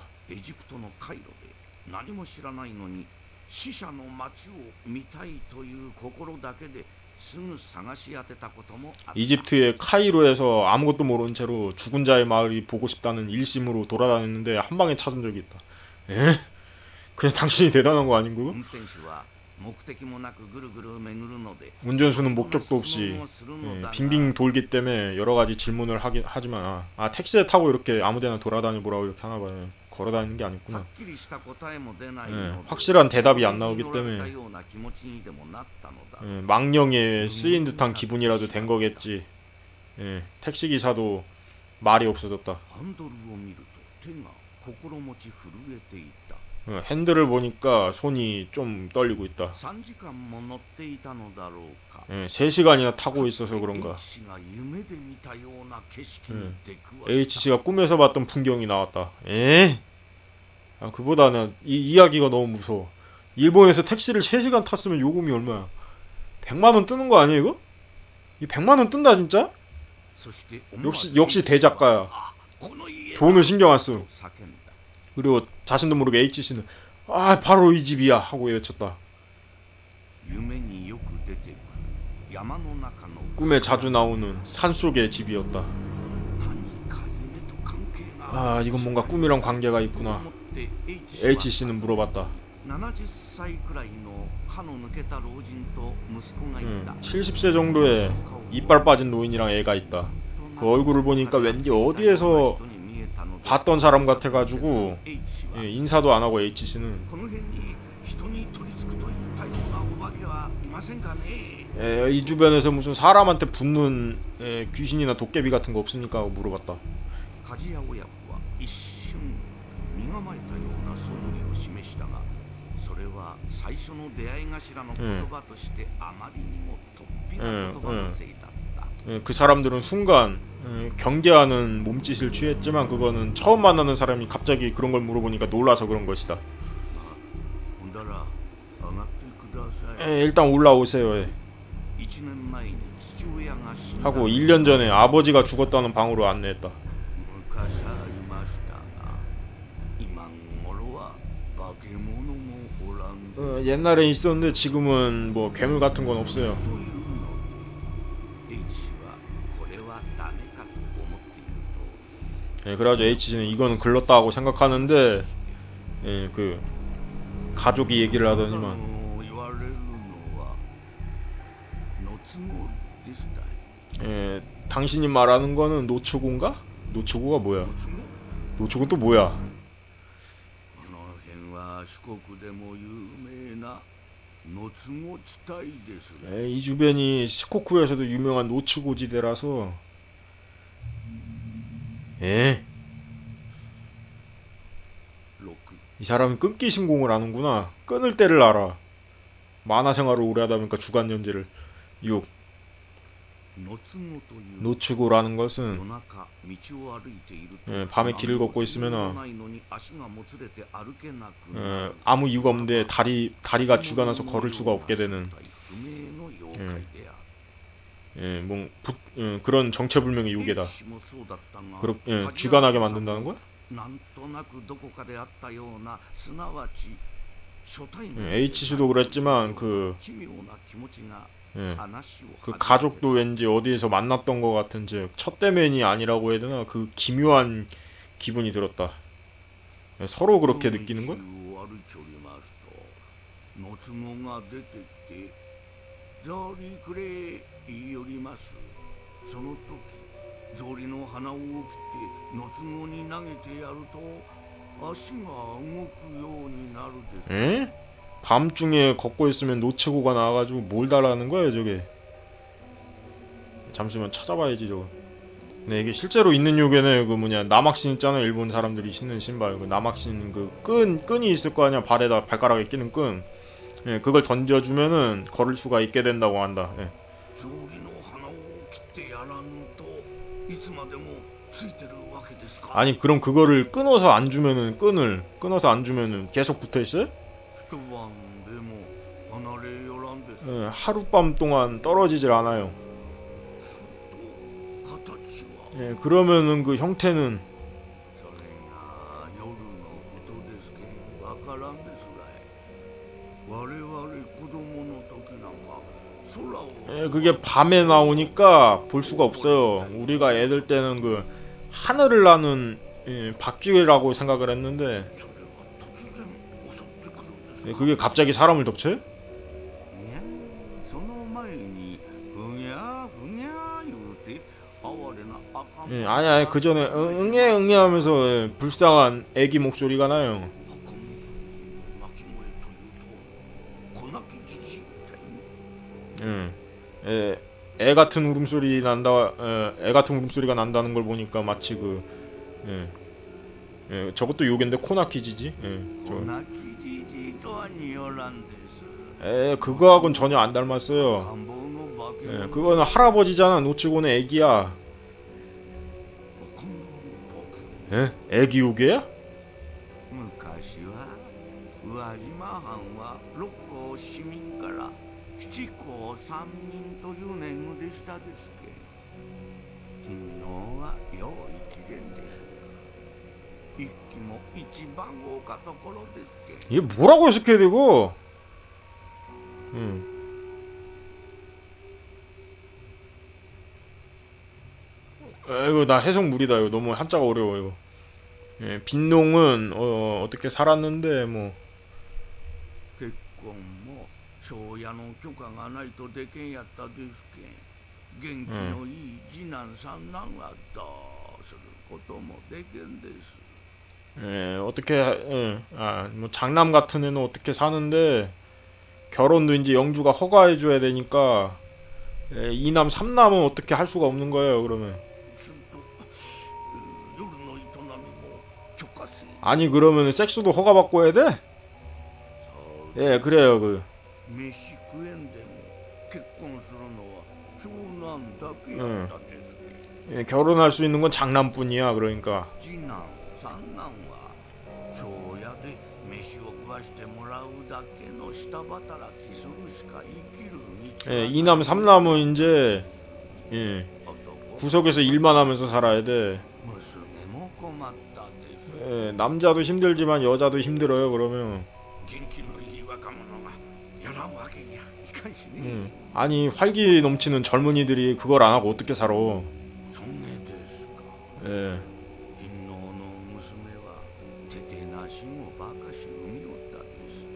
이집트의 카이로에서 아무것도 모르는 채로 죽은 자의 마을이 보고 싶다는 일심으로 돌아다녔는데 한 방에 찾은 적이 있다. 에? 그냥 당신이 대단한 거 아닌가? 운전수는 목적도 없이 예, 빙빙 돌기 때문에 여러가지 질문을 하긴 하지만 아, 아 택시에 타고 이렇게 아무데나 돌아다니 보라고 이렇게 하나봐요. 걸어다니는 게 아니구나. 예, 확실한 대답이 안 나오기 때문에 예, 망령에 쓰인 듯한 기분이라도 된 거겠지. 예, 택시기사도 말이 없어졌다. ハンドルを見ると手が心持ち震えていた。 어, 핸들을 보니까 손이 좀 떨리고 있다. さんじかんも乗っていたのだろうか。 예, 세 시간이나 타고 있어서 그런가. Hが夢で見たような景色に出くわした。 H씨가 꿈에서 봤던 풍경이 나왔다. 에? 아, 그보다는 이 이야기가 너무 무서워. 일본에서 택시를 세 시간 탔으면 요금이 얼마야? 백만 원 뜨는 거 아니야 이거? 이 백만 원 뜬다 진짜? 역시 역시 대작가야. 돈을 신경 안 써. 그리고 자신도 모르게 H씨는 아 바로 이 집이야 하고 외쳤다. 꿈에 자주 나오는 산속의 집이었다. 아 이건 뭔가 꿈이랑 관계가 있구나. H씨는 물어봤다. 응, 칠십 세 정도의 이빨 빠진 노인이랑 애가 있다. 그 얼굴을 보니까 왠지 어디에서 봤던 사람 같아가지고 예, 인사도 안 하고 H씨는 에, 이 주변에서 무슨 사람한테 붙는 에, 귀신이나 도깨비 같은 거 없습니까? 하고 물어봤다. 응. 응, 응. 예, 그 사람들은 순간 예, 경계하는 몸짓을 취했지만 그거는 처음 만나는 사람이 갑자기 그런 걸 물어보니까 놀라서 그런 것이다. 예, 일단 올라오세요. 예. 하고 일 년 전에 아버지가 죽었다는 방으로 안내했다. 어, 옛날에 있었는데 지금은 뭐 괴물 같은 건 없어요. 예, 그래가지고 H씨는 이거는 글렀다 하고 생각하는데 예, 그 가족이 얘기를 하더니만 예, 당신이 말하는 거는 노초고인가? 노초고가 뭐야? 노초고 또 뭐야? 예, 이 주변이 시코쿠에서도 유명한 노츠고지대라서 예. 이 사람은 끊기 신공을 아는구나. 끊을 때를 알아. 만화 생활을 오래 하다 보니까 주간 연재를 육. 노츠고라는 것은 예, 밤에 길을 걷고 있으면 예, 아무 이유가 없는데 다리, 다리가 쥐가 나서 걸을 수가 없게 되는 예, 예, 뭐 부, 예, 그런 정체불명의 요괴다. 그렇, 예, 쥐가 나게 만든다는 거야? 예, H씨도 그랬지만 그 예, 그 가족도 왠지 어디에서 만났던 것 같은 즉 첫대면이 아니라고 해야 되나 그 기묘한 기분이 들었다. 예, 서로 그렇게 느끼는 거야? 에? 밤중에 걷고 있으면 노츠고가 나와가지고 뭘 달라는 거야 저게? 잠시만 찾아봐야지 저거. 네 이게 실제로 있는 요괴네. 그 뭐냐 남학신 있잖아 일본 사람들이 신는 신발. 그 남학신 그 끈 끈이 있을 거 아니야 발에다 발가락에 끼는 끈. 예 그걸 던져주면은 걸을 수가 있게 된다고 한다. 예. 아니 그럼 그거를 끊어서 안 주면은 끈을 끊어서 안 주면은 계속 붙어 있어요? 예, 하룻밤 동안 떨어지질 않아요. 예, 그러면은 그 형태는 예, 그게 밤에 나오니까 볼 수가 없어요. 우리가 애들 때는 그 하늘을 나는 예, 박쥐라고 생각을 했는데 예, 그게 갑자기 사람을 덮쳐요? 예, 아니 아니 그 전에 응애 응애 하면서 예, 불쌍한 애기 목소리가 나요. 예, 예, 애 같은 울음소리 난다. 에, 애 같은 울음소리가 난다는 걸 보니까 마치 그 예. 예, 저것도 요괴인데 코나키지지. 예. 저. おなきじじいとはによらんです 에, 그거하고는 전혀 안 닮았어요. 赤ん坊の化け 예, 物 그거는 할아버지잖아. 놓치고는 애기야. 赤ん坊の化け物 예? 애기 요괴야? 昔は宇和島藩は六甲市民から七甲三人という年貢でしたですけ勤王は良い機嫌です一気も一番豪華ところですけ 이게 뭐라고 해석해야 되고? 음. 아, 이거 나 해석 무리다. 이거 너무 한자가 어려워 이거. 예, 빈농은 어, 어떻게 살았는데 뭐 結婚も庄屋の許可がないとでけんやったですけ元気のいい次男三男はどうすることもでけんです 예, 어떻게 예, 아, 뭐 장남 같은 애는 어떻게 사는데 결혼도 이제 영주가 허가해 줘야 되니까 예, 이남 삼남은 어떻게 할 수가 없는 거예요. 그러면 するとう夜の営みも許可制 아니 그러면 섹스도 허가 받고 해야 돼? 예, 그래요. 그 飯食えんでも結婚するのは長男だけやったですけ、 예, 결혼할 수 있는 건 장남뿐이야. 그러니까 次男三男は庄屋で飯を食わしてもらうだけの下働きするしか生きる道はない 예, 이남 삼남은 이제 예, 男 구석에서 일만 하면서 살아야 돼. 娘も困ったです 예, 남자도 힘들지만 여자도 힘들어요. 그러면 元気のいい若者がやらんわけにはいかんしね、 음. 아니 활기 넘치는 젊은이들이 그걸 안 하고 어떻게 살아? そんげですか 예. 貧農の娘はててなしもばかし産みおったです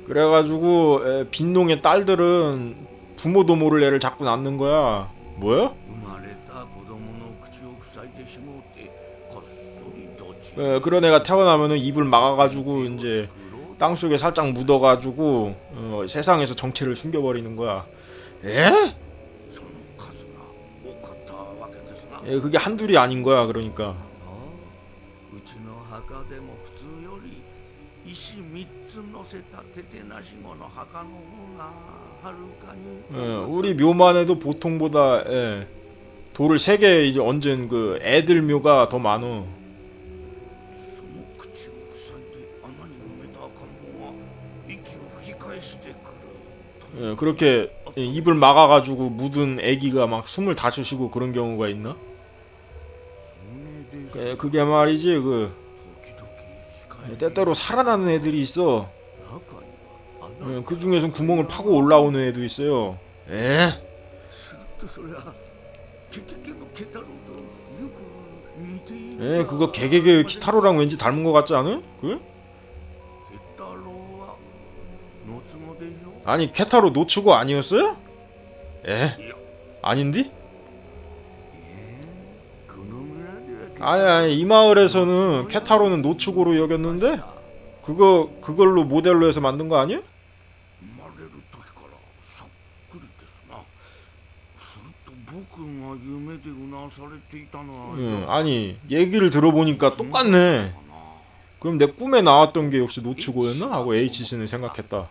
그래가지고 에, 빈농의 딸들은 부모도 모를 애를 자꾸 낳는 거야. 뭐야? 生まれた子供の口を塞いでしもうてこっそりどち 에, 그런 애가 태어나면은 입을 막아가지고 이제 땅 속에 살짝 묻어가지고 어, 세상에서 정체를 숨겨버리는 거야. 에? その数が多かったわけですな 예, 그게 한둘이 아닌 거야. 그러니까 ああうちの墓でも普通より石三つ乗せたててなし子の墓の方がはるかに 예, 우리 묘만 해도 보통보다 예, 돌을 세 개 이제 얹은 그 애들 묘가 더 많어. その口を塞いで穴に埋めた赤ん坊が息を吹き返してくる 예, 그렇게 예, 입을 막아가지고 묻은 애기가 막 숨을 다시 쉬고 그런 경우가 있나? それです 예, 그게 말이지 그 時々生き返 예, り 때때로 살아나는 애들이 있어. 中には穴 예, 그 중에선 구멍을 파고 올라오는 애도 있어요. 에? するとそれはケケケのケタロウとよく似ている 예, 그거 개개개 키타로랑 왠지 닮은 것 같지 않아? 그? ケタロウはのつごでしょ 아니 케타로 노츠고 아니었어요? 에? いや 아닌디? えーこの村では 아니 아니 이 마을에서는 케타로는 노츠고로 여겼는데 그거 그걸로 모델로 해서 만든 거 아니야? 生まれる時からそっくりですなすると僕が夢でうなされていたのは 응, 아니 얘기를 들어보니까 똑같네. 그럼 내 꿈에 나왔던 게 역시 노츠고였나? 하고 에이치씨는 생각했다.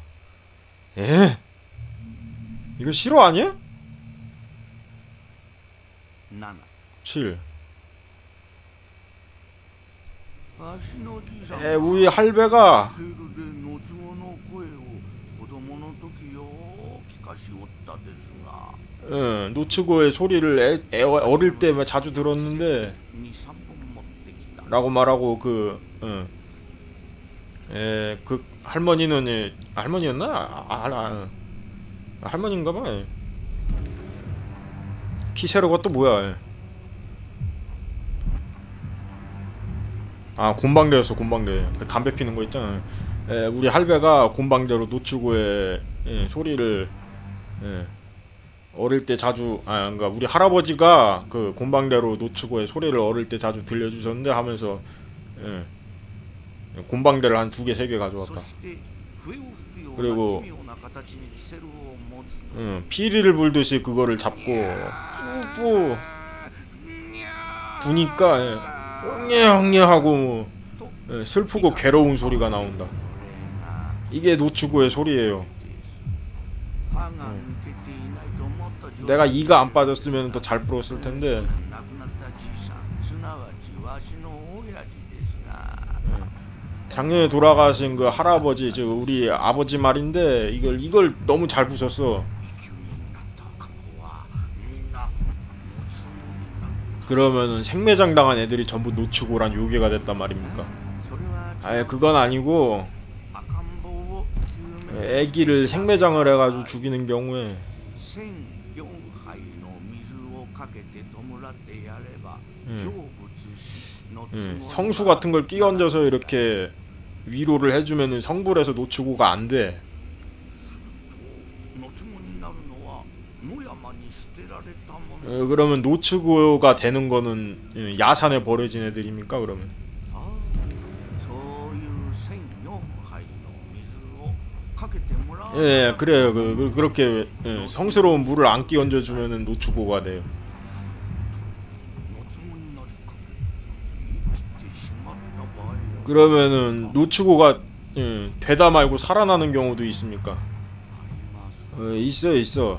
에? 이거 실화 아니야? なな 칠. 足のじいさん 에, 우리 할배가 セールでのつごの声を子供の時よ聞かしおったですが 응, 노츠고의 소리를 애, 애, 어릴 때 자주 들었는데 にさんぼん持ってきた 라고 말하고 그 응. 에, 그 할머니는 예, 할머니였나? 아, 아, 아, 아, 할머니인가봐. 예. 키세로가 또 뭐야? 예. 아 곤방대였어 곤방대. 그 담배 피는 거 있잖아. 예, 우리 할배가 곤방대로 노츠고의 예, 소리를 예, 어릴 때 자주 아 그러니까 우리 할아버지가 그 곤방대로 노츠고의 소리를 어릴 때 자주 들려주셨는데 하면서 예, 곤방대를 한 두 개 세 개 そ 가져왔다. して 그리고 응, 피리를 불듯이 그거를 잡고 뿌뿌 부니까 엉예 엉예 하고 뭐 예, 슬프고 괴로운 소리가 나온다. 이게 노츠고의 소리예요. 응. 내가 이가 안 빠졌으면 더 잘 불었을 텐데. 작년에 돌아가신 그 할아버지, 저 우리 아버지 말인데 이걸 이걸 너무 잘 부셨어. 그러면은 생매장 당한 애들이 전부 노츠고란 요괴가 됐단 말입니까? 아예 그건 아니고 애기를 생매장을 해가지고 죽이는 경우에 음. 음. 성수 같은 걸 끼얹어서 이렇게 위로를 해주면은 성불해서 노츠고가 안 돼. 어, 그러면 노츠고가 되는 거는 야산에 버려진 애들입니까 그러면? 예, 그래요. 그, 그, 그렇게 예, 성스러운 물을 안 끼얹어 주면은 노츠고가 돼요. 그러면은 노츠고가 예, 되다 말고 살아나는 경우도 있습니까? 어, 있어 있어.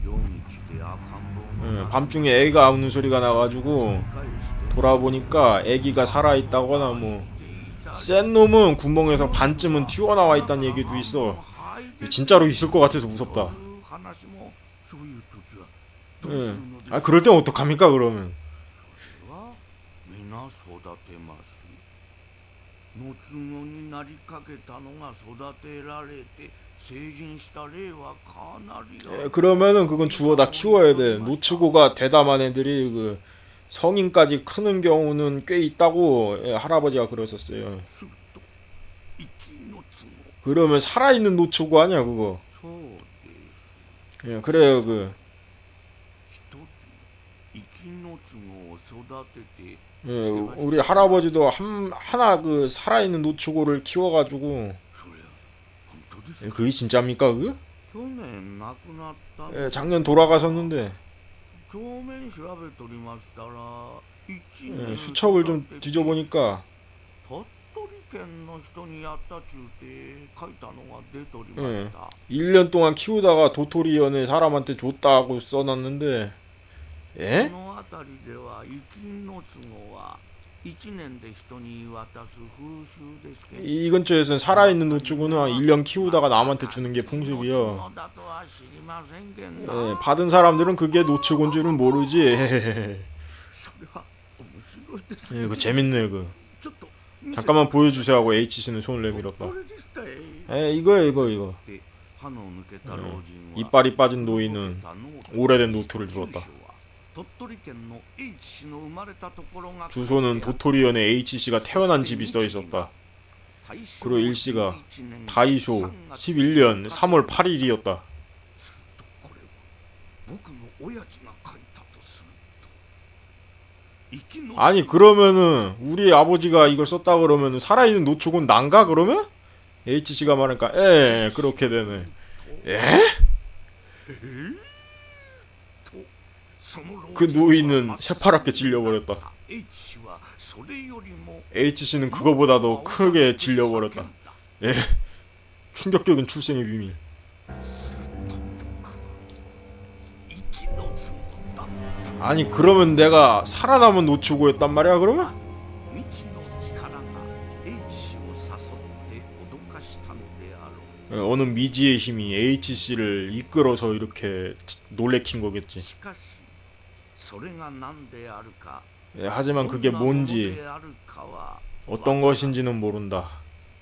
예, 밤중에 애가 우는 소리가 나가지고 돌아보니까 애기가 살아있다거나 뭐 센 놈은 구멍에서 반쯤은 튀어나와 있다는 얘기도 있어. 진짜로 있을 것 같아서 무섭다. 예. 아 그럴 땐 어떡합니까 그러면? 예, 그러면은 그건 주워다 키워야 돼. 노츠고가 대담한 애들이 그 성인까지 크는 경우는 꽤 있다고 예, 할아버지가 그러셨어요. 그러면 살아있는 노츠고 아니야 그거. 예, 그래요 그. 예, 우리 할아버지도 한, 하나 그 살아있는 노츠고를 키워가지고. 예, 그게 진짜입니까 그게? 예, 작년 돌아가셨는데. 예, 수첩을 좀 뒤져보니까 예, 일 년 동안 키우다가 도토리연에 사람한테 줬다고 써놨는데 예? 이 근처에서는 살아있는 노츠고는 일 년 키우다가 남한테 주는 게 풍습이요. 예, 받은 사람들은 그게 노츠고인 줄은 모르지. 예, 그거 재밌네 그. 잠깐만 보여주세요 하고 H씨는 손을 내밀었다. 에 이거야 이거 이거. 예, 이빨이 빠진 노인은 오래된 노트를 들었다. 주소는 도토리현에 H씨가 태어난 집이 써있었다. 그리고 일씨가 다이쇼 십일 년 삼월 팔일이었다. 아니 그러면은 우리 아버지가 이걸 썼다 그러면은 살아있는 노츠고는 난가 그러면? H씨가 말하니까 에 그렇게 되네. 에? 그 노인은 새파랗게 질려버렸다. H씨는 그거보다도 크게 질려버렸다. 예, 충격적인 출생의 비밀. 아니 그러면 내가 살아남은 노츠고였단 말이야 그러면? 예, 어느 미지의 힘이 H씨를 이끌어서 이렇게 놀래킨 거겠지. 예, 하지만 그게 뭔지 어떤 것인지는 모른다.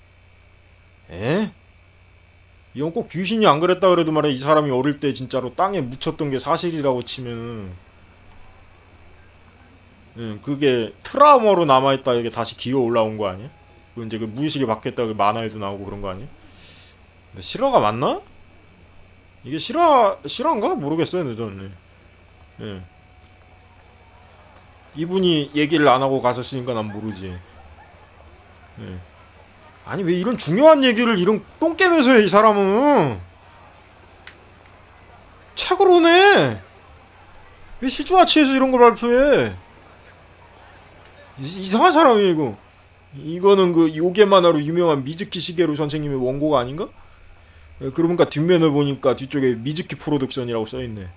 에? 이건 꼭 귀신이 안 그랬다 그래도 말이야 이 사람이 어릴 때 진짜로 땅에 묻혔던 게 사실이라고 치면은 예, 그게 트라우마로 남아있다 이게 다시 기어 올라온 거 아니야? 그 이제 그 무의식이 바뀌었다 그 만화에도 나오고 그런 거 아니야? 근데 실화가 맞나? 이게 실화 실화인가 모르겠어요 저는. 예. 이분이 얘기를 안 하고 가셨으니까 난 모르지. 예. 아니 왜 이런 중요한 얘기를 이런 똥겜에서 해 이 사람은. 책으로 내. 왜 시주아치에서 이런 걸 발표해. 이, 이상한 사람이야 이거. 이거는 그 요괴 만화로 유명한 미즈키 시게루 선생님의 원고가 아닌가? 예, 그러니까 뒷면을 보니까 뒤쪽에 미즈키 프로덕션이라고 써있네.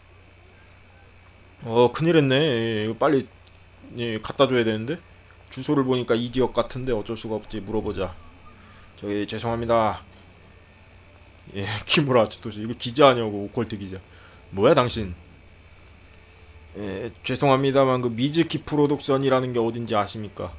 어 큰일했네. 예, 이거 빨리 예, 갖다줘야 되는데. 주소를 보니까 이 지역 같은데 어쩔 수가 없지. 물어보자. 저기 죄송합니다. 예, 키무라 아츠토시. 이거 기자 아니냐고. 오컬트 기자. 뭐야 당신. 예, 죄송합니다만 그 미즈키 프로덕션이라는 게 어딘지 아십니까?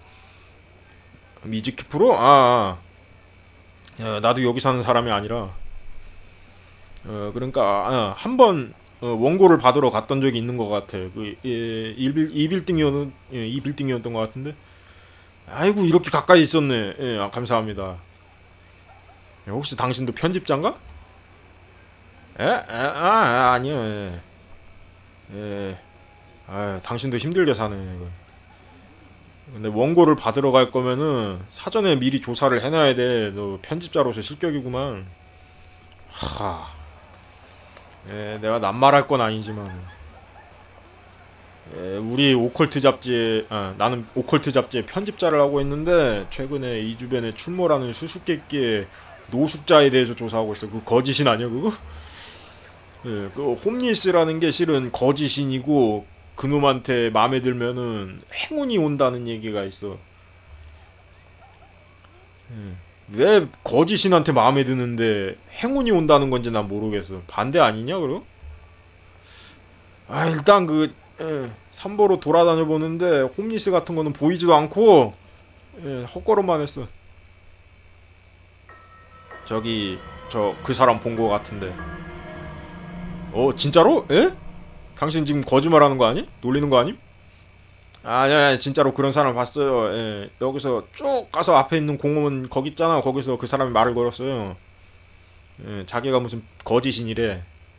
미즈키 프로? 아, 아. 야, 나도 여기 사는 사람이 아니라 어 그러니까 아, 한번 어, 원고를 받으러 갔던 적이 있는 것 같아. 그 예, 이 빌딩이었는 예, 이 빌딩이었던 것 같은데. 아이고 이렇게 가까이 있었네. 예, 아, 감사합니다. 예, 혹시 당신도 편집자인가? 에? 에? 아, 아 아니요. 예. 예. 아, 당신도 힘들게 사네. 이거. 근데 원고를 받으러 갈 거면은 사전에 미리 조사를 해놔야 돼. 너 편집자로서 실격이구만. 하. 예, 내가 낱말할 건 아니지만. 예, 우리 오컬트 잡지에, 아, 나는 오컬트 잡지에 편집자를 하고 있는데 최근에 이 주변에 출몰하는 수수께끼의 노숙자에 대해서 조사하고 있어. 그 거짓인 아니야 그거? 예, 그 홈리스라는 게 실은 거짓인이고 그놈한테 마음에 들면은 행운이 온다는 얘기가 있어. 예. 왜 거짓인한테 마음에 드는데 행운이 온다는 건지 난 모르겠어. 반대 아니냐 그럼? 아 일단 그 예, 삼보로 돌아다녀 보는데 홈리스 같은 거는 보이지도 않고 예, 헛걸음만 했어. 저기 저 그 사람 본 거 같은데. 어 진짜로? 에? 당신 지금 거짓말하는 거 아니? 놀리는 거 아님? 아니야 아니, 진짜로 그런 사람 봤어요. 예, 여기서 쭉 가서 앞에 있는 공원 거기 있잖아. 거기서 그 사람이 말을 걸었어요. 예, 자기가 무슨 거짓인이래.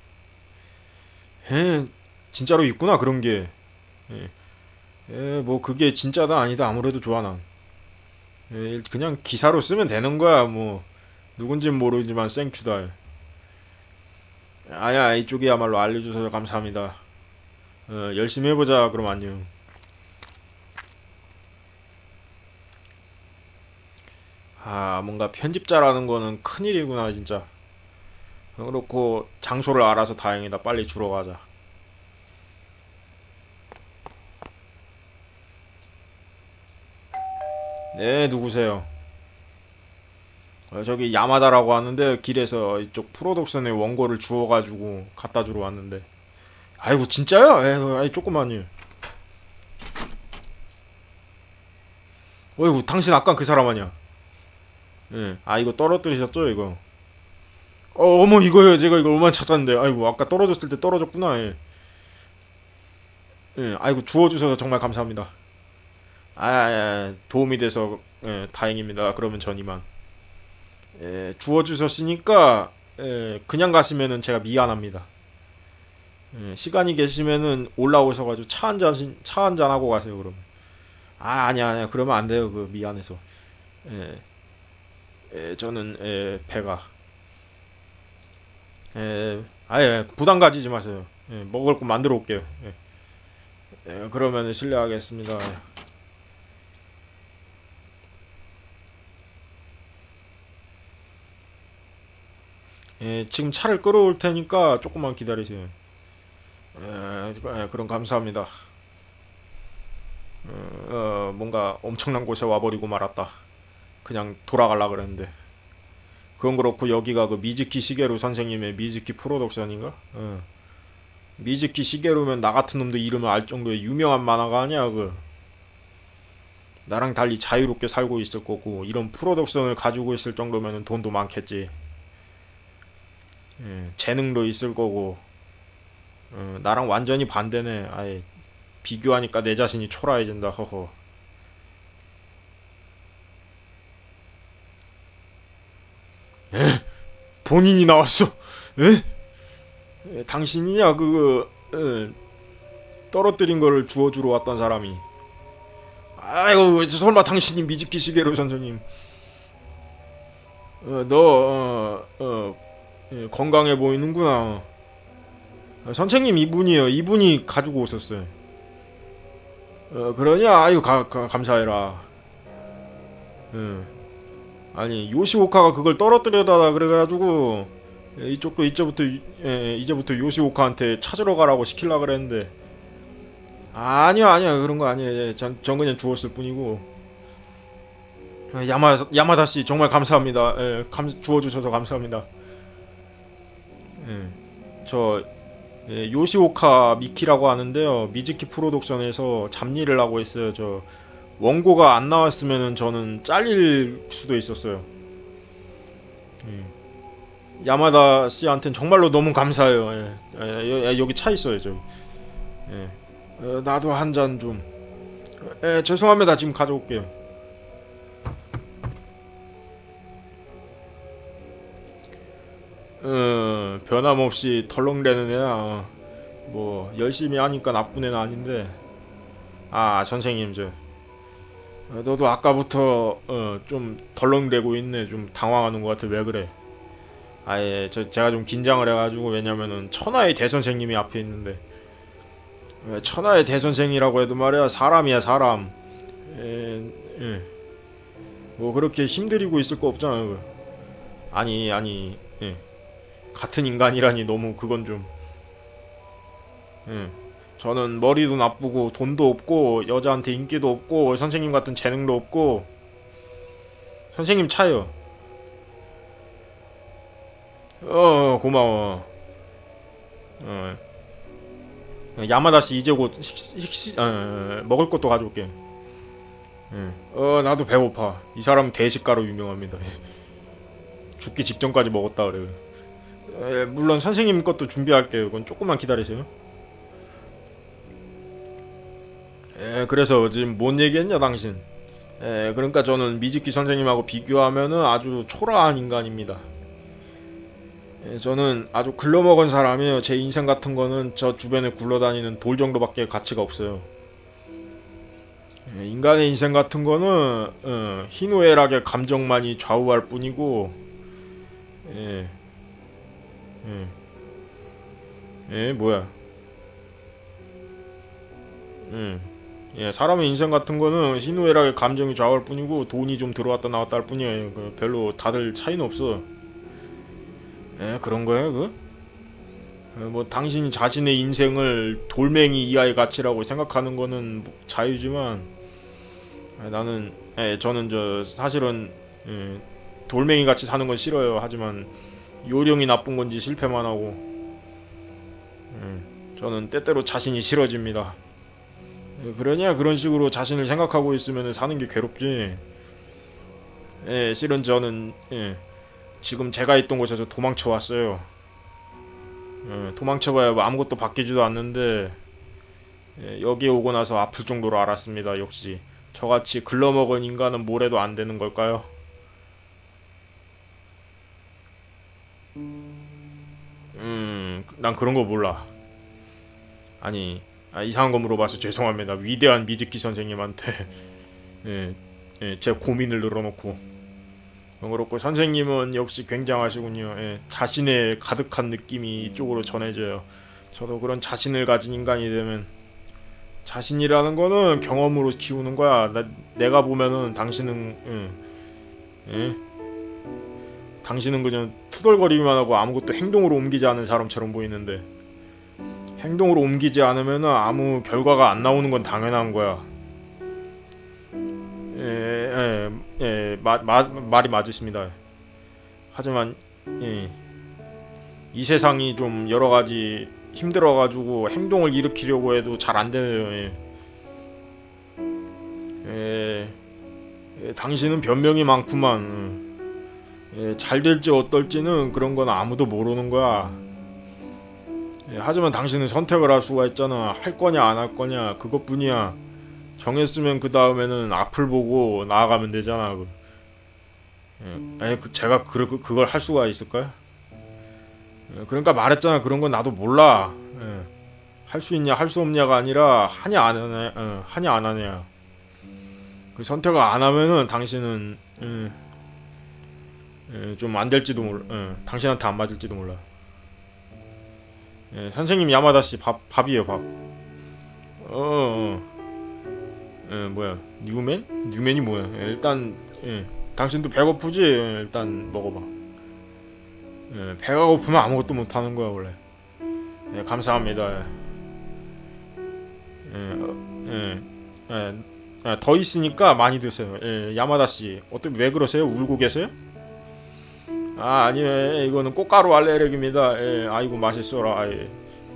예, 진짜로 있구나 그런 게. 예, 예, 뭐 그게 진짜다 아니다 아무래도 좋아 난. 예, 그냥 기사로 쓰면 되는 거야 뭐. 누군진 모르지만 생추다. 아야 이쪽이야말로 알려주셔서 감사합니다. 어, 열심히 해보자. 그럼 안녕. 아 뭔가 편집자라는 거는 큰일이구나 진짜. 그렇고 장소를 알아서 다행이다. 빨리 주러 가자. 네 누구세요? 어, 저기 야마다라고 하는데 길에서 이쪽 프로덕션의 원고를 주워가지고 갖다 주러 왔는데. 아이고 진짜요? 에휴 아이 조그만요. 어이구 당신 아까 그 사람 아니야? 예. 아 이거 떨어뜨리셨죠 이거? 어 어머 이거요. 제가 이거 얼마나 찾았는데. 아이고 아까 떨어졌을 때 떨어졌구나. 예. 예. 아이고 주워주셔서 정말 감사합니다. 아, 아 도움이 돼서 예, 다행입니다. 그러면 전 이만. 예, 주워주셨으니까 예, 그냥 가시면은 제가 미안합니다. 예, 시간이 계시면은 올라오셔가지고 차 한잔 차 한잔 하고 가세요 그러면. 아 아니야 아니야 그러면 안 돼요. 그 미안해서. 예, 예 저는 예, 배가 예, 아예 부담 가지지 마세요. 예, 먹을 거 만들어 올게요. 예, 예, 그러면 실례하겠습니다. 예, 지금 차를 끌어올 테니까 조금만 기다리세요. 예, 예, 그럼 감사합니다. 어, 어, 뭔가 엄청난 곳에 와버리고 말았다. 그냥 돌아갈라 그랬는데. 그건 그렇고 여기가 그 미즈키 시게루 선생님의 미즈키 프로덕션인가? 어. 미즈키 시게루면 나 같은 놈도 이름을 알 정도의 유명한 만화가 아니야 그. 나랑 달리 자유롭게 살고 있을 거고 이런 프로덕션을 가지고 있을 정도면 돈도 많겠지. 예, 재능도 있을 거고. 어, 나랑 완전히 반대네. 아예 비교하니까 내 자신이 초라해진다. 허허. 에? 본인이 나왔어. 에? 에, 당신이냐 그거 에, 떨어뜨린 거를 주워주러 왔던 사람이. 아이고 설마 당신이 미즈키 시게루 선생님. 어, 너 어, 어, 예, 건강해 보이는구나. 어, 선생님 이분이요. 이분이 가지고 오셨어요. 어, 그러냐? 아유 가, 가, 감사해라. 응. 아니 요시오카가 그걸 떨어뜨려달라 그래가지고 예, 이쪽도 이제부터 예, 이제부터 요시오카한테 찾으러 가라고 시킬라 그랬는데 아니야 아니야 그런 거 아니에요. 예, 전, 전 그냥 주웠을 뿐이고. 어, 야마 야마다 씨 정말 감사합니다. 예, 감, 주워주셔서 감사합니다. 예, 저 예, 요시오카 미키라고 하는데요. 미즈키 프로덕션에서 잡일을 하고 있어요. 저 원고가 안 나왔으면은 저는 잘릴 수도 있었어요. 예. 야마다 씨한테는 정말로 너무 감사해요. 예. 예, 예, 여기 차 있어요, 저기. 예. 어, 나도 한 잔 좀. 예, 죄송합니다. 지금 가져올게요. 어, 변함없이 덜렁대는 애야. 어, 뭐 열심히 하니까 나쁜 애는 아닌데. 아, 선생님 저. 어, 너도 아까부터 어, 좀 덜렁대고 있네. 좀 당황하는 것 같아. 왜 그래? 아예 저 제가 좀 긴장을 해가지고 왜냐면은 천하의 대선생님이 앞에 있는데 에, 천하의 대선생이라고 해도 말이야 사람이야 사람. 에, 에. 뭐 그렇게 힘들이고 있을 거 없잖아. 그. 아니 아니 예. 같은 인간이라니 너무 그건 좀. 예. 저는 머리도 나쁘고 돈도 없고 여자한테 인기도 없고 선생님 같은 재능도 없고. 선생님 차요. 어 고마워. 어 야마다씨 이제 곧 식, 식, 식, 어, 먹을 것도 가져올게. 예. 어 나도 배고파. 이 사람은 대식가로 유명합니다. 죽기 직전까지 먹었다 그래. 에, 물론 선생님 것도 준비할게요. 그건 조금만 기다리세요. 에, 그래서 지금 뭔 얘기했냐 당신. 에, 그러니까 저는 미즈키 선생님하고 비교하면은 아주 초라한 인간입니다. 예, 저는 아주 글러먹은 사람이에요. 제 인생 같은 거는 저 주변에 굴러다니는 돌 정도밖에 가치가 없어요. 예, 인간의 인생 같은 거는 어, 희노애락의 감정만이 좌우할 뿐이고. 예, 예, 예 뭐야. 예, 예, 사람의 인생 같은 거는 희노애락의 감정이 좌우할 뿐이고 돈이 좀 들어왔다 나왔다 할 뿐이에요. 그 별로 다들 차이는 없어. 에 그런 거야 그? 에, 뭐 당신이 자신의 인생을 돌멩이 이하의 가치라고 생각하는 거는 뭐 자유지만 에, 나는 에, 저는 저 사실은 에, 돌멩이 같이 사는 건 싫어요. 하지만 요령이 나쁜 건지 실패만 하고 에, 저는 때때로 자신이 싫어집니다. 에, 그러냐 그런 식으로 자신을 생각하고 있으면 사는 게 괴롭지. 에, 실은 저는 에, 지금 제가 있던 곳에서 도망쳐 왔어요. 예, 도망쳐봐야 뭐 아무것도 바뀌지도 않는데 예, 여기에 오고 나서 아플 정도로 알았습니다. 역시 저같이 글러먹은 인간은 뭘 해도 안 되는 걸까요? 음, 난 그런 거 몰라. 아니, 아, 이상한 거 물어봐서 죄송합니다. 위대한 미즈키 선생님한테 예, 예, 제 고민을 늘어놓고. 그렇고 선생님은 역시 굉장하시군요. 예, 자신의 가득한 느낌이 이쪽으로 전해져요. 저도 그런 자신을 가진 인간이 되면 자신이라는 거는 경험으로 키우는 거야. 나, 내가 보면은 당신은 예, 예, 당신은 그냥 투덜거리기만 하고 아무것도 행동으로 옮기지 않은 사람처럼 보이는데 행동으로 옮기지 않으면은 아무 결과가 안 나오는 건 당연한 거야. 예, 예, 예, 마, 마, 말이 맞으십니다. 하지만 예, 이 세상이 좀 여러 가지 힘들어가지고 행동을 일으키려고 해도 잘 안 되네요. 예. 예, 예, 당신은 변명이 많구만. 예, 잘 될지 어떨지는 그런 건 아무도 모르는 거야. 예, 하지만 당신은 선택을 할 수가 있잖아. 할 거냐 안 할 거냐 그것뿐이야. 정했으면 그 다음에는 앞을 보고 나아가면 되잖아. 예, 에, 그, 제가 그, 그, 그걸 할 수가 있을까요? 예, 그러니까 말했잖아. 그런 건 나도 몰라. 예, 할 수 있냐 할 수 없냐가 아니라 하냐 안 하냐, 어, 하냐 안 하냐. 그 선택을 안 하면은 당신은 예, 예, 좀 안 될지도 몰라. 예, 당신한테 안 맞을지도 몰라. 예, 선생님 야마다 씨 밥 밥이에요 밥. 어, 어. 예, 뭐야 뉴맨? 뉴맨이 뭐야? 예, 일단 예, 당신도 배고프지? 예, 일단 먹어봐. 예, 배가 고프면 아무것도 못 하는 거야 원래. 예, 감사합니다. 예, 어, 예, 예, 예, 더 있으니까 많이 드세요. 예, 야마다 씨 어떻게 왜 그러세요? 울고 계세요? 아 아니에요. 예, 이거는 꽃가루 알레르기입니다. 예, 아이고 맛있어라. 예.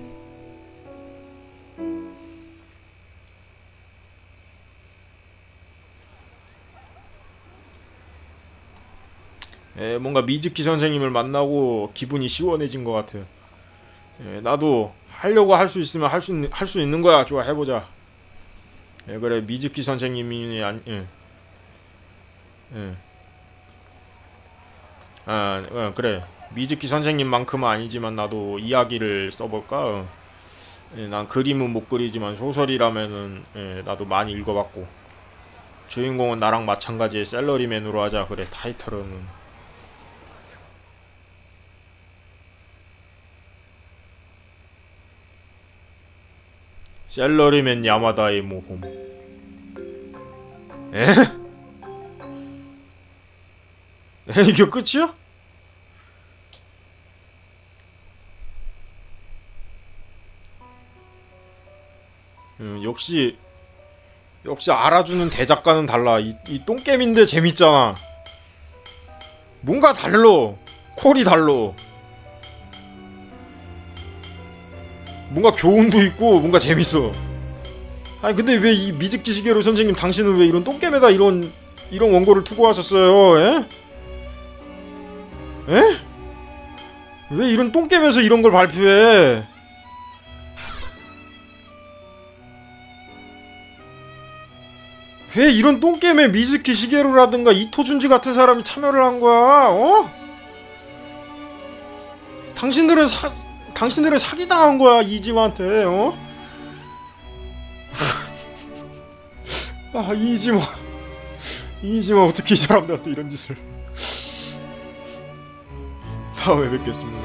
예, 뭔가 미즈키 선생님을 만나고 기분이 시원해진 것 같아요. 예, 나도 하려고 할 수 있으면 할 수 할 수 있는 거야. 좋아 해보자. 예, 그래 미즈키 선생님이 아니 예. 예. 아, 어, 그래 미즈키 선생님만큼은 아니지만 나도 이야기를 써볼까? 어. 예, 난 그림은 못 그리지만 소설이라면은 예, 나도 많이 읽어봤고 주인공은 나랑 마찬가지의 셀러리맨으로 하자. 그래 타이틀은 셀러리맨 야마다의 모험. 에? 에 이게 끝이야? 음, 역시 역시 알아주는 대작가는 달라. 이, 이 똥겜인데 재밌잖아. 뭔가 달러. 콜이 달러. 뭔가 교훈도 있고 뭔가 재밌어. 아니 근데 왜 이 미즈키 시게루 선생님 당신은 왜 이런 똥겜에다 이런 이런 원고를 투고하셨어요? 에? 에? 왜 이런 똥겜에서 이런 걸 발표해? 왜 이런 똥겜에 미즈키 시게루라든가 이토준지 같은 사람이 참여를 한 거야? 어? 당신들은 사 당신들은 사기당한 거야 이지마한테. 어? 아 이지마 이지마 어떻게 이 사람들한테 이런 짓을. 다음에 뵙겠습니다.